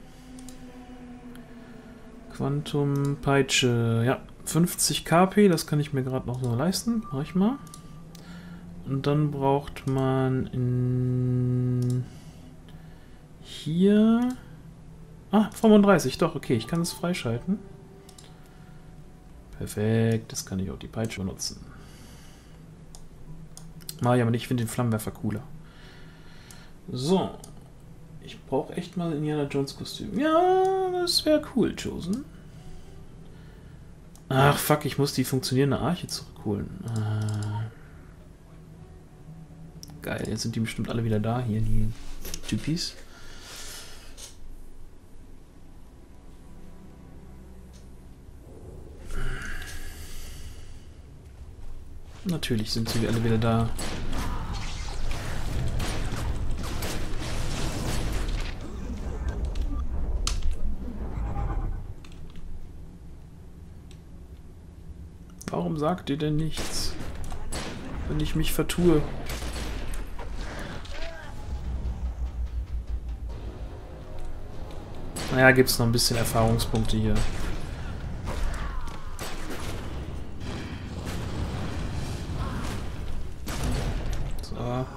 Quantum Peitsche. Ja, fünfzig K P, das kann ich mir gerade noch so leisten. Mach ich mal. Und dann braucht man in hier... Ah, fünfunddreißig, doch, okay, ich kann es freischalten. Perfekt, das kann ich auch die Peitsche benutzen. Ah, ja, aber ich finde den Flammenwerfer cooler. So. Ich brauche echt mal Indiana Jones Kostüm. Ja, das wäre cool, Chosen. Ach, fuck, ich muss die funktionierende Arche zurückholen. Ah. Geil, jetzt sind die bestimmt alle wieder da, hier, die Typis. Natürlich sind sie alle wieder da. Warum sagt ihr denn nichts, wenn ich mich vertue? Naja, gibt es noch ein bisschen Erfahrungspunkte hier. So.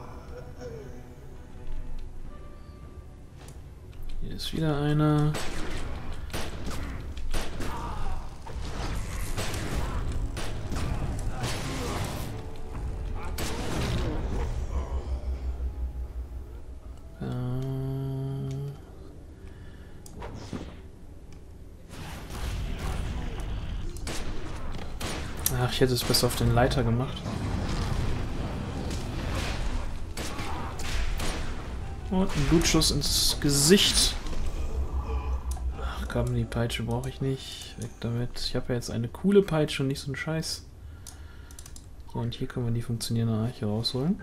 Hier ist wieder einer. Ach, ich hätte es besser auf den Leiter gemacht. Und ein Blutschuss ins Gesicht. Ach komm, die Peitsche brauche ich nicht. Weg damit. Ich habe ja jetzt eine coole Peitsche und nicht so einen Scheiß. So, und hier können wir die funktionierende Arche rausholen.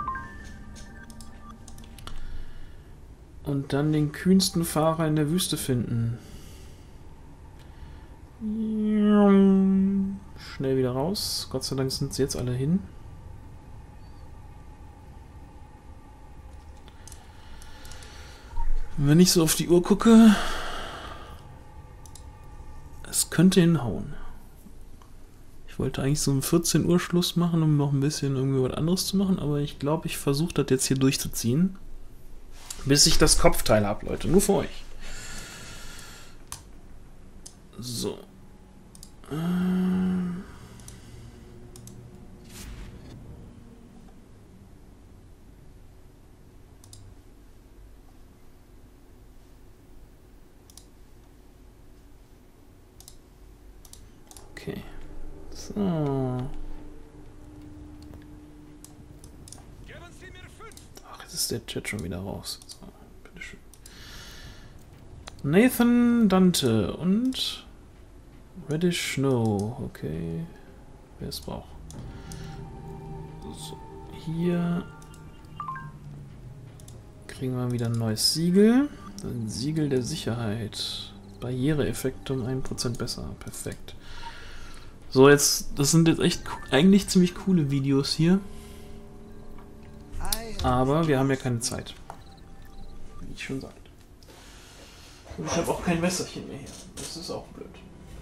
Und dann den kühnsten Fahrer in der Wüste finden. Schnell wieder raus. Gott sei Dank sind sie jetzt alle hin. Und wenn ich so auf die Uhr gucke, es könnte hinhauen. Ich wollte eigentlich so um vierzehn Uhr Schluss machen, um noch ein bisschen irgendwie was anderes zu machen, aber ich glaube, ich versuche das jetzt hier durchzuziehen, bis ich das Kopfteil habe, Leute. Nur für euch. So. Ähm. Okay. So. Ach, jetzt ist der Chat schon wieder raus. So, bitteschön. Nathan Dante und Reddish Snow. Okay. Wer es braucht. So, hier kriegen wir wieder ein neues Siegel. Ein Siegel der Sicherheit. Barriereeffekte um ein Prozent besser. Perfekt. So, jetzt, das sind jetzt echt eigentlich ziemlich coole Videos hier. Aber wir haben ja keine Zeit. Wie ich schon sagte. Und ich habe auch kein Wässerchen mehr hier. Das ist auch blöd.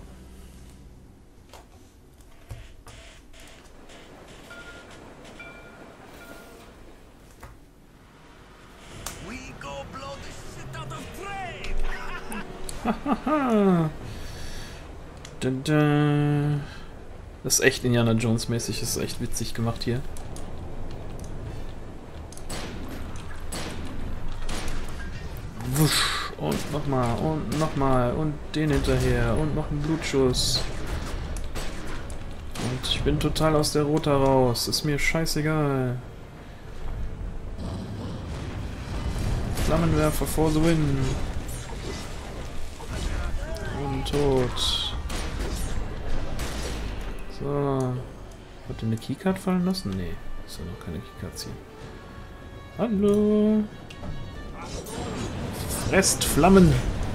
Hahaha. Das ist echt Indiana Jones mäßig, das ist echt witzig gemacht hier. Wusch. Und nochmal und nochmal und den hinterher und noch ein Blutschuss. Und ich bin total aus der Rota raus, ist mir scheißegal. Flammenwerfer for the win. Und tot. So. Hat er eine Keycard fallen lassen? Nee, ist ja noch keine Keycard ziehen. Hallo. Fresst Flammen.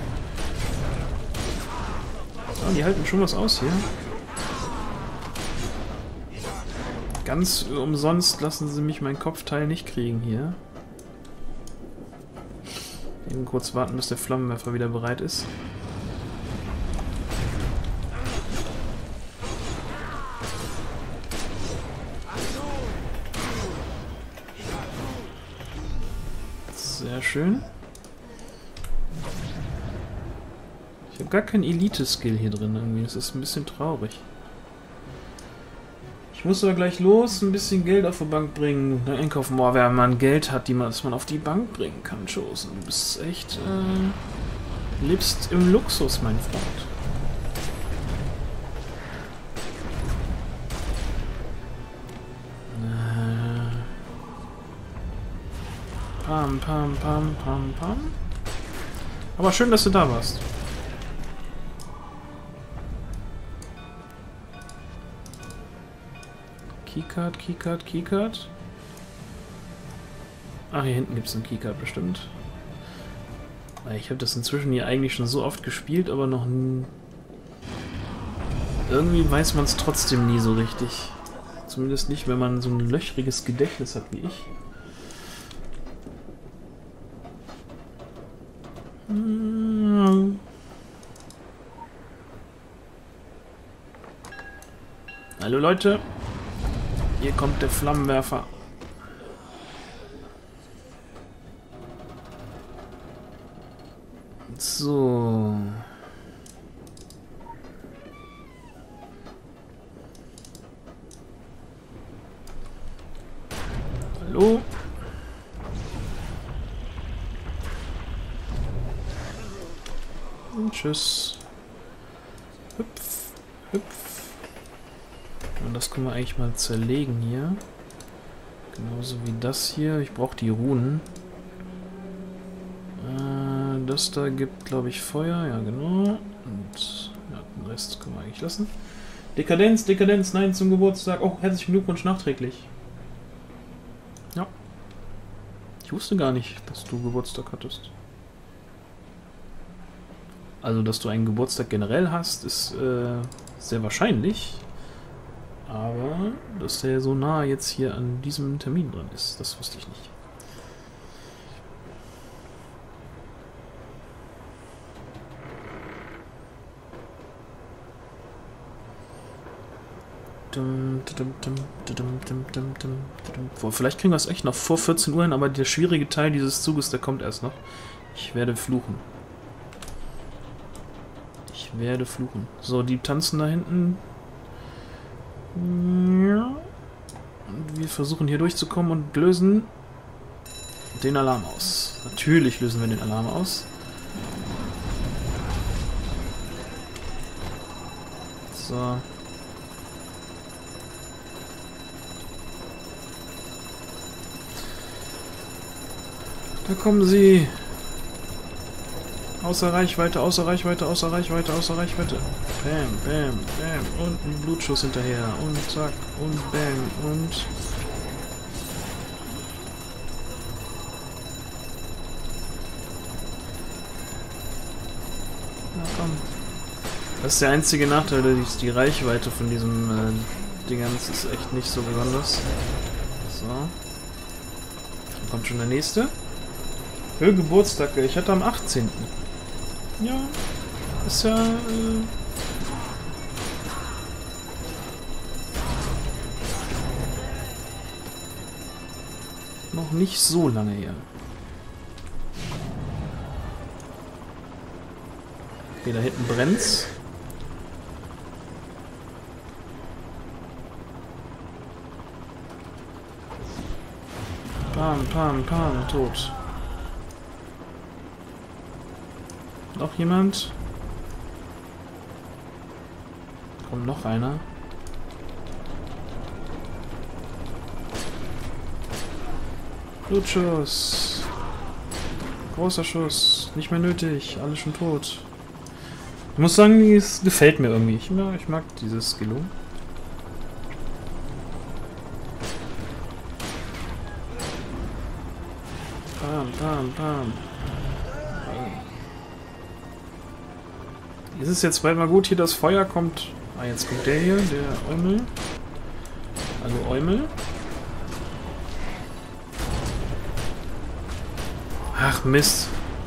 Oh, die halten schon was aus hier. Ganz umsonst lassen sie mich mein Kopfteil nicht kriegen hier. Eben kurz warten, bis der Flammenwerfer wieder bereit ist. Sehr schön. Ich habe gar keinen Elite-Skill hier drin irgendwie. Das ist ein bisschen traurig. Ich muss aber gleich los, ein bisschen Geld auf die Bank bringen. Dann einkaufen. Boah, wenn man Geld hat, die man, das man auf die Bank bringen kann, Chosen. Du bist echt, äh, lebst im Luxus, mein Freund. Pam, pam, pam, pam, pam. Aber schön, dass du da warst. Keycard, Keycard, Keycard. Ah, hier hinten gibt es einen Keycard bestimmt. Ich habe das inzwischen hier eigentlich schon so oft gespielt, aber noch nie... Irgendwie weiß man es trotzdem nie so richtig. Zumindest nicht, wenn man so ein löchriges Gedächtnis hat wie ich. Hallo Leute, hier kommt der Flammenwerfer. So. Hallo? Und tschüss. Hüpf, hüpf. Und das können wir eigentlich mal zerlegen hier. Genauso wie das hier. Ich brauche die Runen. Äh, das da gibt, glaube ich, Feuer. Ja, genau. Und ja, den Rest können wir eigentlich lassen. Dekadenz, Dekadenz, nein, zum Geburtstag. Oh, herzlichen Glückwunsch nachträglich. Ja. Ich wusste gar nicht, dass du Geburtstag hattest. Also, dass du einen Geburtstag generell hast, ist äh, sehr wahrscheinlich. Aber, dass der so nah jetzt hier an diesem Termin dran ist, das wusste ich nicht. Dum, dum, dum, dum, dum, dum, dum, dum. Boah, vielleicht kriegen wir es echt noch vor vierzehn Uhr hin, aber der schwierige Teil dieses Zuges, der kommt erst noch. Ich werde fluchen. Ich werde fluchen. So, die tanzen da hinten. Ja. Und wir versuchen hier durchzukommen und lösen den Alarm aus. Natürlich lösen wir den Alarm aus. So. Da kommen sie. Außer Reichweite, außer Reichweite, außer Reichweite, außer Reichweite. Bam, bam, bam. Und ein Blutschuss hinterher. Und zack. Und bam. Und... Na komm. Das ist der einzige Nachteil, dass die Reichweite von diesem äh, Dingens ist echt nicht so besonders. So. Dann kommt schon der nächste. Für Geburtstag. Ich hatte am achtzehnten Ja, ist ja... Äh noch nicht so lange her. Okay, da hinten brennt's. Pam, pam, pam, tot. Noch jemand? Kommt noch einer. Blutschuss. Großer Schuss. Nicht mehr nötig. Alles schon tot. Ich muss sagen, es gefällt mir irgendwie. Ich mag, ich mag dieses Skillo. Bam, bam, bam. Ist es jetzt bald mal gut, hier das Feuer kommt. Ah, jetzt kommt der hier, der Eumel. Hallo Eumel. Ach Mist.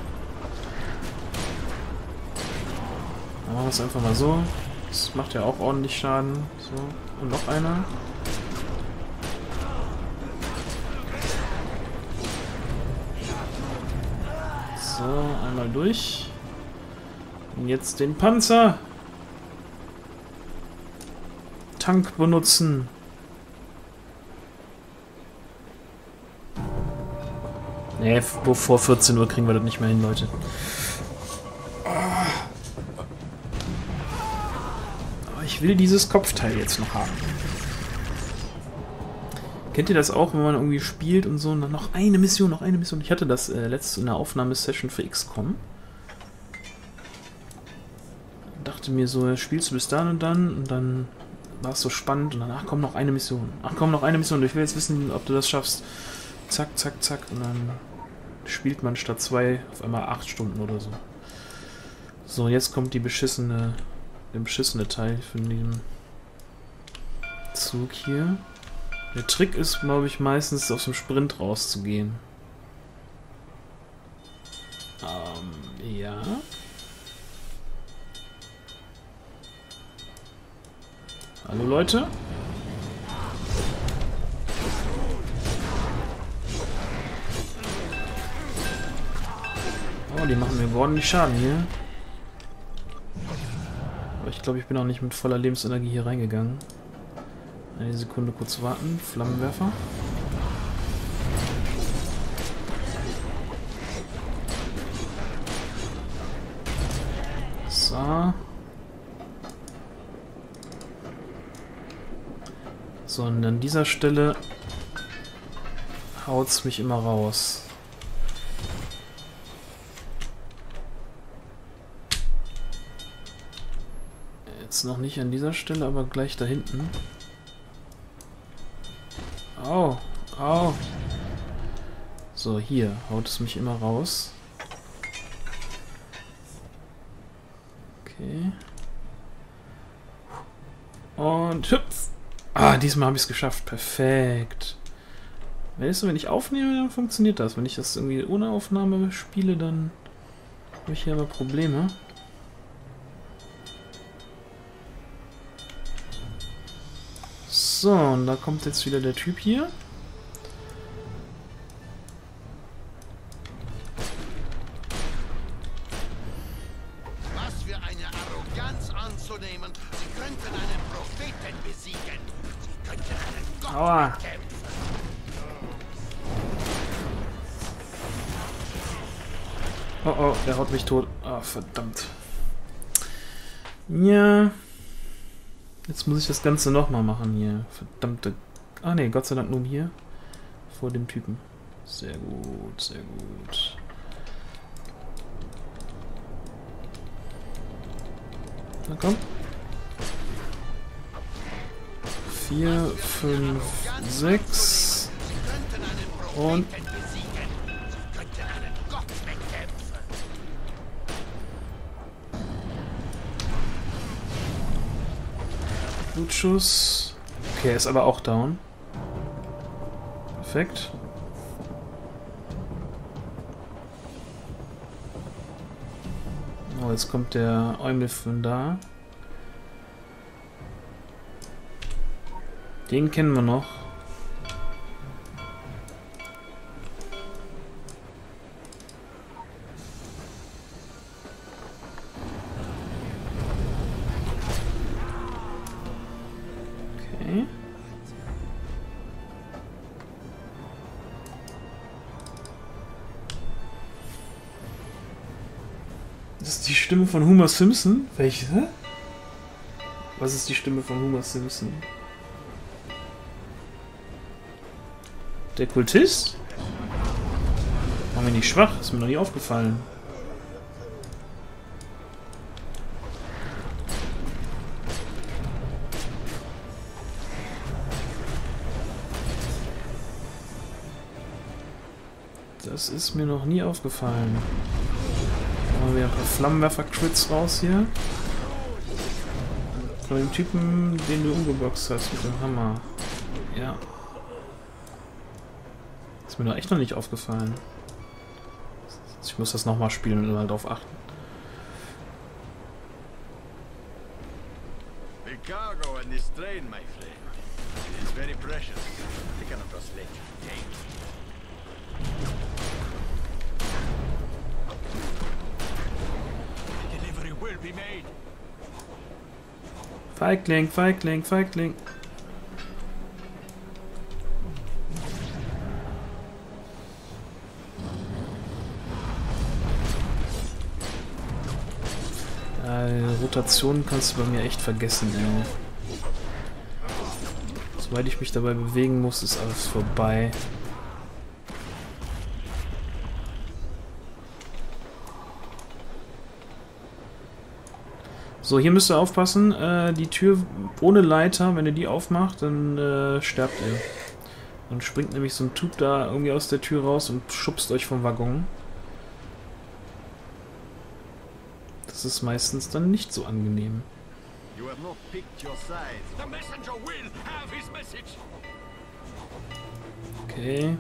Dann machen wir es einfach mal so. Das macht ja auch ordentlich Schaden. So. Und noch einer. So, einmal durch. Und jetzt den Panzer. Tank benutzen. Nee, vor vierzehn Uhr kriegen wir das nicht mehr hin, Leute. Aber ich will dieses Kopfteil jetzt noch haben. Kennt ihr das auch, wenn man irgendwie spielt und so und dann noch eine Mission, noch eine Mission? Ich hatte das äh, letzte in der Aufnahmesession für X COM. Dachte mir so, spielst du bis dann und dann und dann war es so spannend und dann, ach komm, noch eine Mission. Ach komm, noch eine Mission. Ich will jetzt wissen, ob du das schaffst. Zack, zack, zack. Und dann spielt man statt zwei auf einmal acht Stunden oder so. So, jetzt kommt die beschissene, der beschissene Teil von diesem Zug hier. Der Trick ist, glaube ich, meistens aus dem Sprint rauszugehen. Ähm, ja. Hallo Leute? Oh, die machen mir ordentlich Schaden hier. Aber ich glaube, ich bin auch nicht mit voller Lebensenergie hier reingegangen. Eine Sekunde kurz warten. Flammenwerfer. So. So, und an dieser Stelle haut's mich immer raus. Jetzt noch nicht an dieser Stelle, aber gleich da hinten. Au, au. So, hier haut es mich immer raus. Okay. Und hüpf. Ah, diesmal habe ich es geschafft. Perfekt. Weißt du, wenn ich aufnehme, dann funktioniert das. Wenn ich das irgendwie ohne Aufnahme spiele, dann habe ich hier aber Probleme. So, und da kommt jetzt wieder der Typ hier. Was für eine Arroganz anzunehmen. Sie könnten einen Propheten besiegen. Sie könnten einen Gott Aua. bekämpfen. Oh oh, der haut mich tot. Ah, verdammt. Ja. Jetzt muss ich das Ganze nochmal machen hier. Verdammte... Ah ne, Gott sei Dank nur hier. Vor dem Typen. Sehr gut, sehr gut. Na komm. Vier, fünf, sechs. Und... Blutschuss. Okay, er ist aber auch down. Perfekt. Oh, jetzt kommt der Eumel von da. Den kennen wir noch. Okay. Das ist die Stimme von Homer Simpson. Welche? Was ist die Stimme von Homer Simpson? Der Kultist? War mir nicht schwach, ist mir noch nie aufgefallen. Das ist mir noch nie aufgefallen. Machen wir ein paar Flammenwerfer-Crits raus hier. Von dem Typen, den du umgeboxt hast mit dem Hammer. Ja. Ist mir doch echt noch nicht aufgefallen. Ich muss das nochmal spielen und mal drauf achten. The cargo and this train, my friend. It is very precious. I cannot just let you take it. The delivery will be made. Feigling, Feigling, Feigling. Äh, Rotation kannst du bei mir echt vergessen, ey. Soweit ich mich dabei bewegen muss, ist alles vorbei. So, hier müsst ihr aufpassen. Äh, die Tür ohne Leiter, wenn ihr die aufmacht, dann äh, sterbt ihr. Dann springt nämlich so ein Typ da irgendwie aus der Tür raus und schubst euch vom Waggon. Das ist meistens dann nicht so angenehm. You have not picked your side. The messenger will have his message. Okay.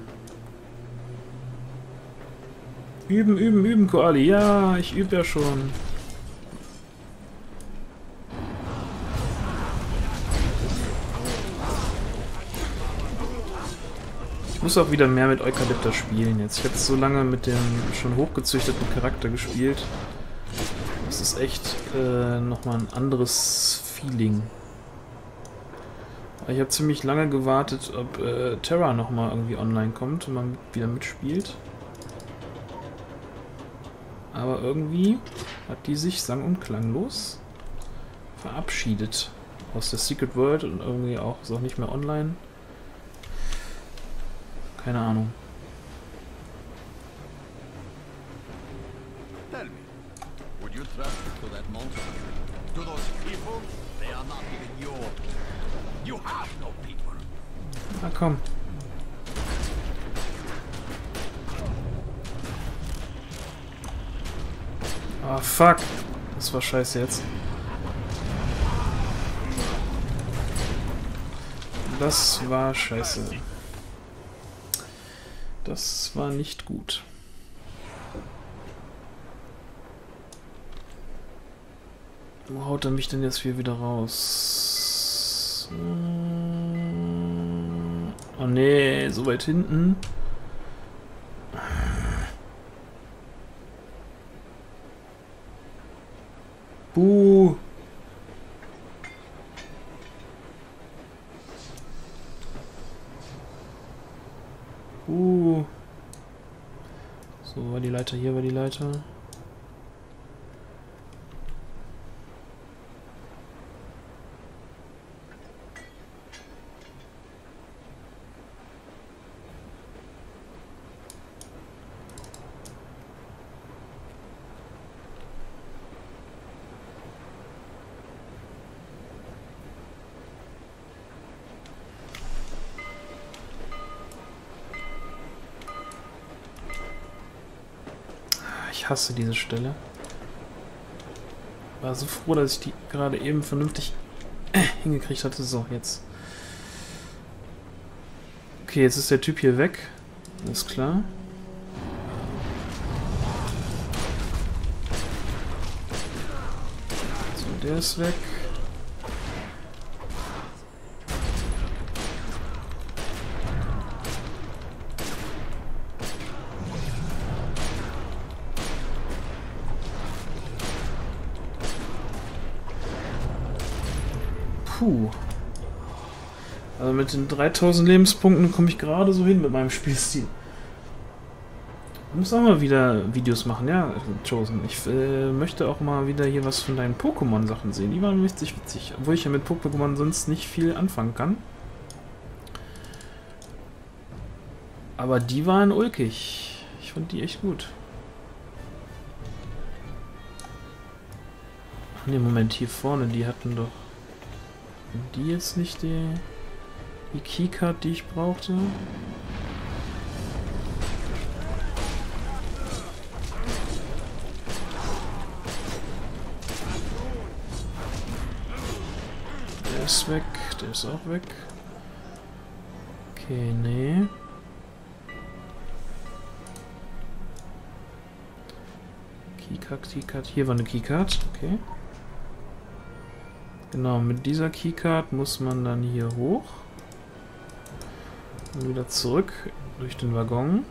Üben, üben, üben, Koali. Ja, ich übe ja schon. Ich muss auch wieder mehr mit Eukalypter spielen jetzt. Ich habe so lange mit dem schon hochgezüchteten Charakter gespielt. Das ist echt äh, nochmal ein anderes Feeling. Ich habe ziemlich lange gewartet, ob äh, Terra nochmal irgendwie online kommt und man wieder mitspielt. Aber irgendwie hat die sich sang- und klanglos verabschiedet aus der Secret World und irgendwie auch ist auch nicht mehr online. Keine Ahnung. Tell me, would you trust to that monster? To those people? They are not even your people. You have no people. Na komm. Ah, fuck. Das war scheiße jetzt. Das war scheiße. Das war nicht gut. Wo haut er mich denn jetzt hier wieder raus? Oh nee, so weit hinten. Buh. Uh. So, war die Leiter, hier war die Leiter. Ich hasse diese Stelle. War so froh, dass ich die gerade eben vernünftig äh, hingekriegt hatte. So, jetzt. Okay, jetzt ist der Typ hier weg. Alles klar. So, der ist weg. Puh. Also mit den dreitausend Lebenspunkten komme ich gerade so hin mit meinem Spielstil. Ich muss auch mal wieder Videos machen, ja, Chosen. Ich äh, möchte auch mal wieder hier was von deinen Pokémon-Sachen sehen. Die waren richtig witzig. Obwohl ich ja mit Pokémon sonst nicht viel anfangen kann. Aber die waren ulkig. Ich fand die echt gut. Ach ne, Moment, hier vorne, die hatten doch... Die jetzt nicht die, die Keycard, die ich brauchte. Der ist weg, der ist auch weg. Okay, nee. Keycard, Keycard. Hier war eine Keycard, okay. Genau, mit dieser Keycard muss man dann hier hoch. Und wieder zurück durch den Waggon.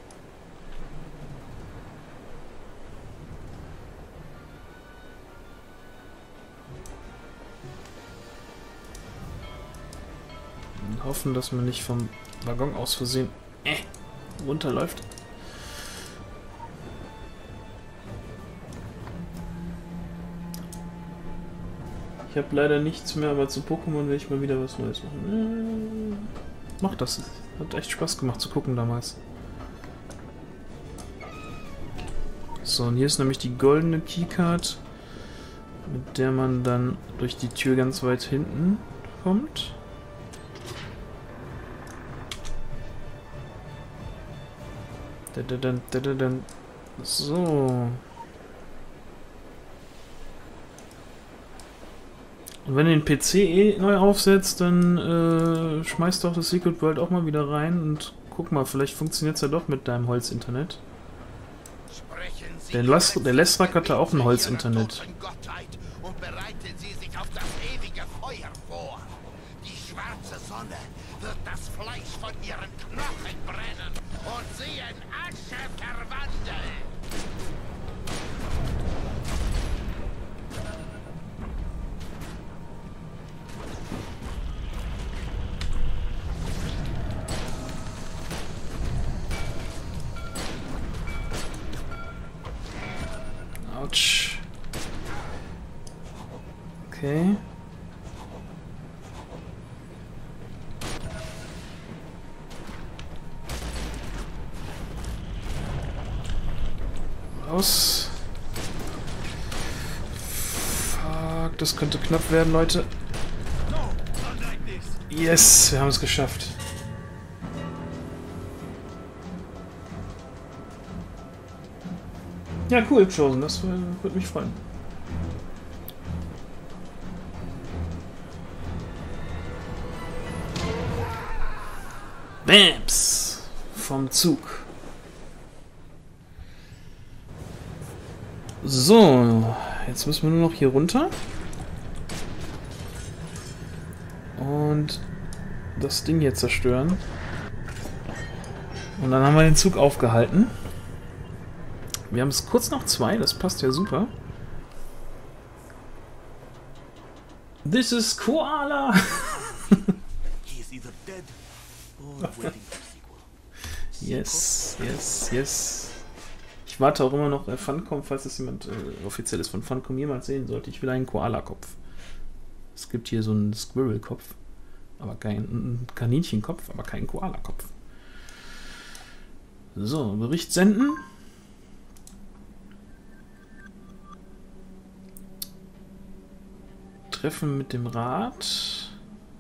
Und hoffen, dass man nicht vom Waggon aus Versehen äh, runterläuft. Ich habe leider nichts mehr, aber zu Pokémon will ich mal wieder was Neues machen. Äh, mach das. Hat echt Spaß gemacht zu gucken damals. So, und hier ist nämlich die goldene Keycard, mit der man dann durch die Tür ganz weit hinten kommt. So. Und wenn du den P C eh neu aufsetzt, dann äh, schmeißt doch das Secret World auch mal wieder rein und guck mal, vielleicht funktioniert es ja doch mit deinem Holzinternet. Der, der Lestrak hatte auch ein Holzinternet. schwarze Sonne wird das Fleisch von ihren Knochen brennen und sie in Asche verwandeln. Autsch. Okay. Raus. Fuck, das könnte knapp werden, Leute. Yes, wir haben es geschafft. Ja, cool, Chosen, das würde mich freuen. Bams! Vom Zug. So, jetzt müssen wir nur noch hier runter. Und das Ding hier zerstören. Und dann haben wir den Zug aufgehalten. Wir haben es kurz nach zwei, das passt ja super. This is Koala! Yes, yes, yes. Ich warte auch immer noch bei Funcom, falls es jemand äh, offizielles von Funcom jemals sehen sollte. Ich will einen Koala-Kopf. Es gibt hier so einen Squirrel-Kopf, aber kein einen Kaninchenkopf, aber keinen Koala-Kopf. So, Bericht senden. Treffen mit dem Rat.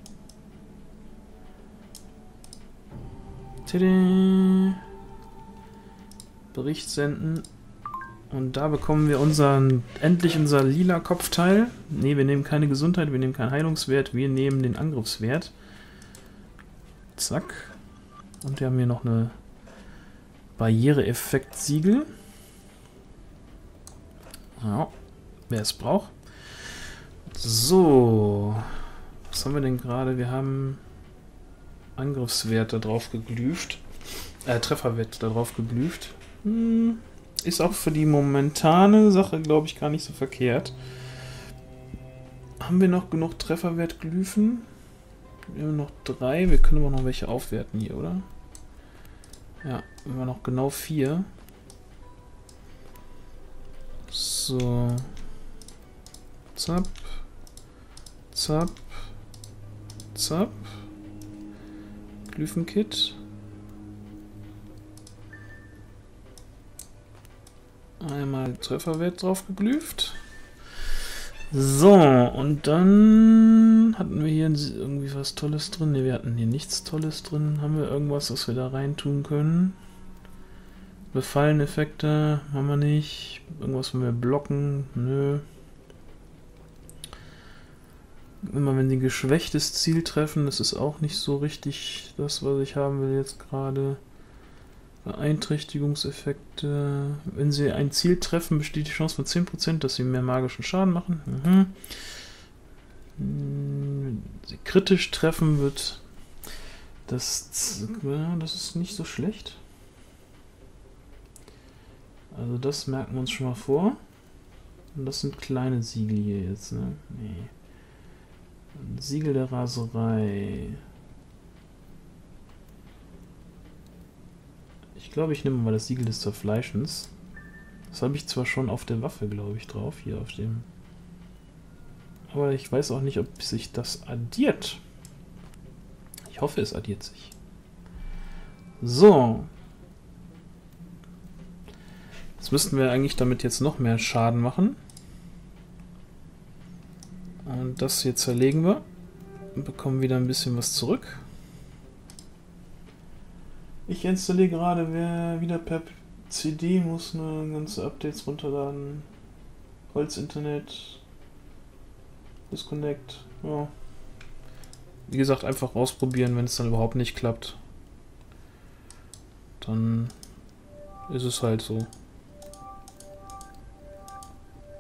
Tada. Bericht senden. Und da bekommen wir unseren, endlich unser lila Kopfteil. Ne, wir nehmen keine Gesundheit, wir nehmen keinen Heilungswert, wir nehmen den Angriffswert. Zack. Und wir haben hier noch eine Barriereeffekt-Siegel. Ja, wer es braucht. So. Was haben wir denn gerade? Wir haben Angriffswert da drauf geglypht. Äh, Trefferwert da drauf geglypht. Hm. Ist auch für die momentane Sache, glaube ich, gar nicht so verkehrt. Haben wir noch genug Trefferwert-Glyphen? Wir haben noch drei. Wir können aber noch welche aufwerten hier, oder? Ja, wir haben noch genau vier. So. Zap. Zap. Zap. Glyphenkit. Einmal Trefferwert drauf geglypht. So, und dann hatten wir hier irgendwie was Tolles drin. Ne, wir hatten hier nichts Tolles drin. Haben wir irgendwas, was wir da rein tun können? Befalleneffekte haben wir nicht. Irgendwas, wenn wir blocken? Nö. Immer wenn sie geschwächtes Ziel treffen, das ist auch nicht so richtig das, was ich haben will jetzt gerade. Beeinträchtigungseffekte. Wenn sie ein Ziel treffen, besteht die Chance von zehn Prozent, dass sie mehr magischen Schaden machen. Mhm. Wenn sie kritisch treffen, wird das... Ja, das ist nicht so schlecht. Also das merken wir uns schon mal vor. Und das sind kleine Siegel hier jetzt, ne? Nee. Siegel der Raserei. Ich glaube, ich nehme mal das Siegel des Zerfleischens. Das habe ich zwar schon auf der Waffe, glaube ich, drauf. Hier auf dem. Aber ich weiß auch nicht, ob sich das addiert. Ich hoffe, es addiert sich. So. Jetzt müssten wir eigentlich damit jetzt noch mehr Schaden machen. Und das hier zerlegen wir. Und bekommen wieder ein bisschen was zurück. Ich installiere gerade wer wieder per C D, muss eine ganze Updates runterladen. Holzinternet. Disconnect. Ja. Wie gesagt, einfach ausprobieren, wenn es dann überhaupt nicht klappt. Dann ist es halt so.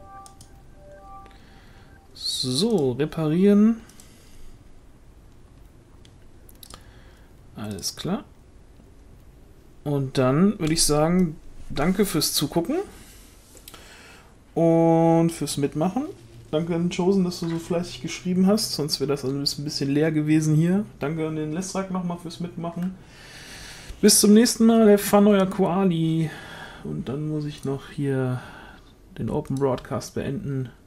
So, reparieren. Alles klar. Und dann würde ich sagen, danke fürs Zugucken und fürs Mitmachen. Danke an Chosen, dass du so fleißig geschrieben hast, sonst wäre das alles ein bisschen leer gewesen hier. Danke an den Lestrak nochmal fürs Mitmachen. Bis zum nächsten Mal, der Fun, euer Koali. Und dann muss ich noch hier den Open Broadcast beenden.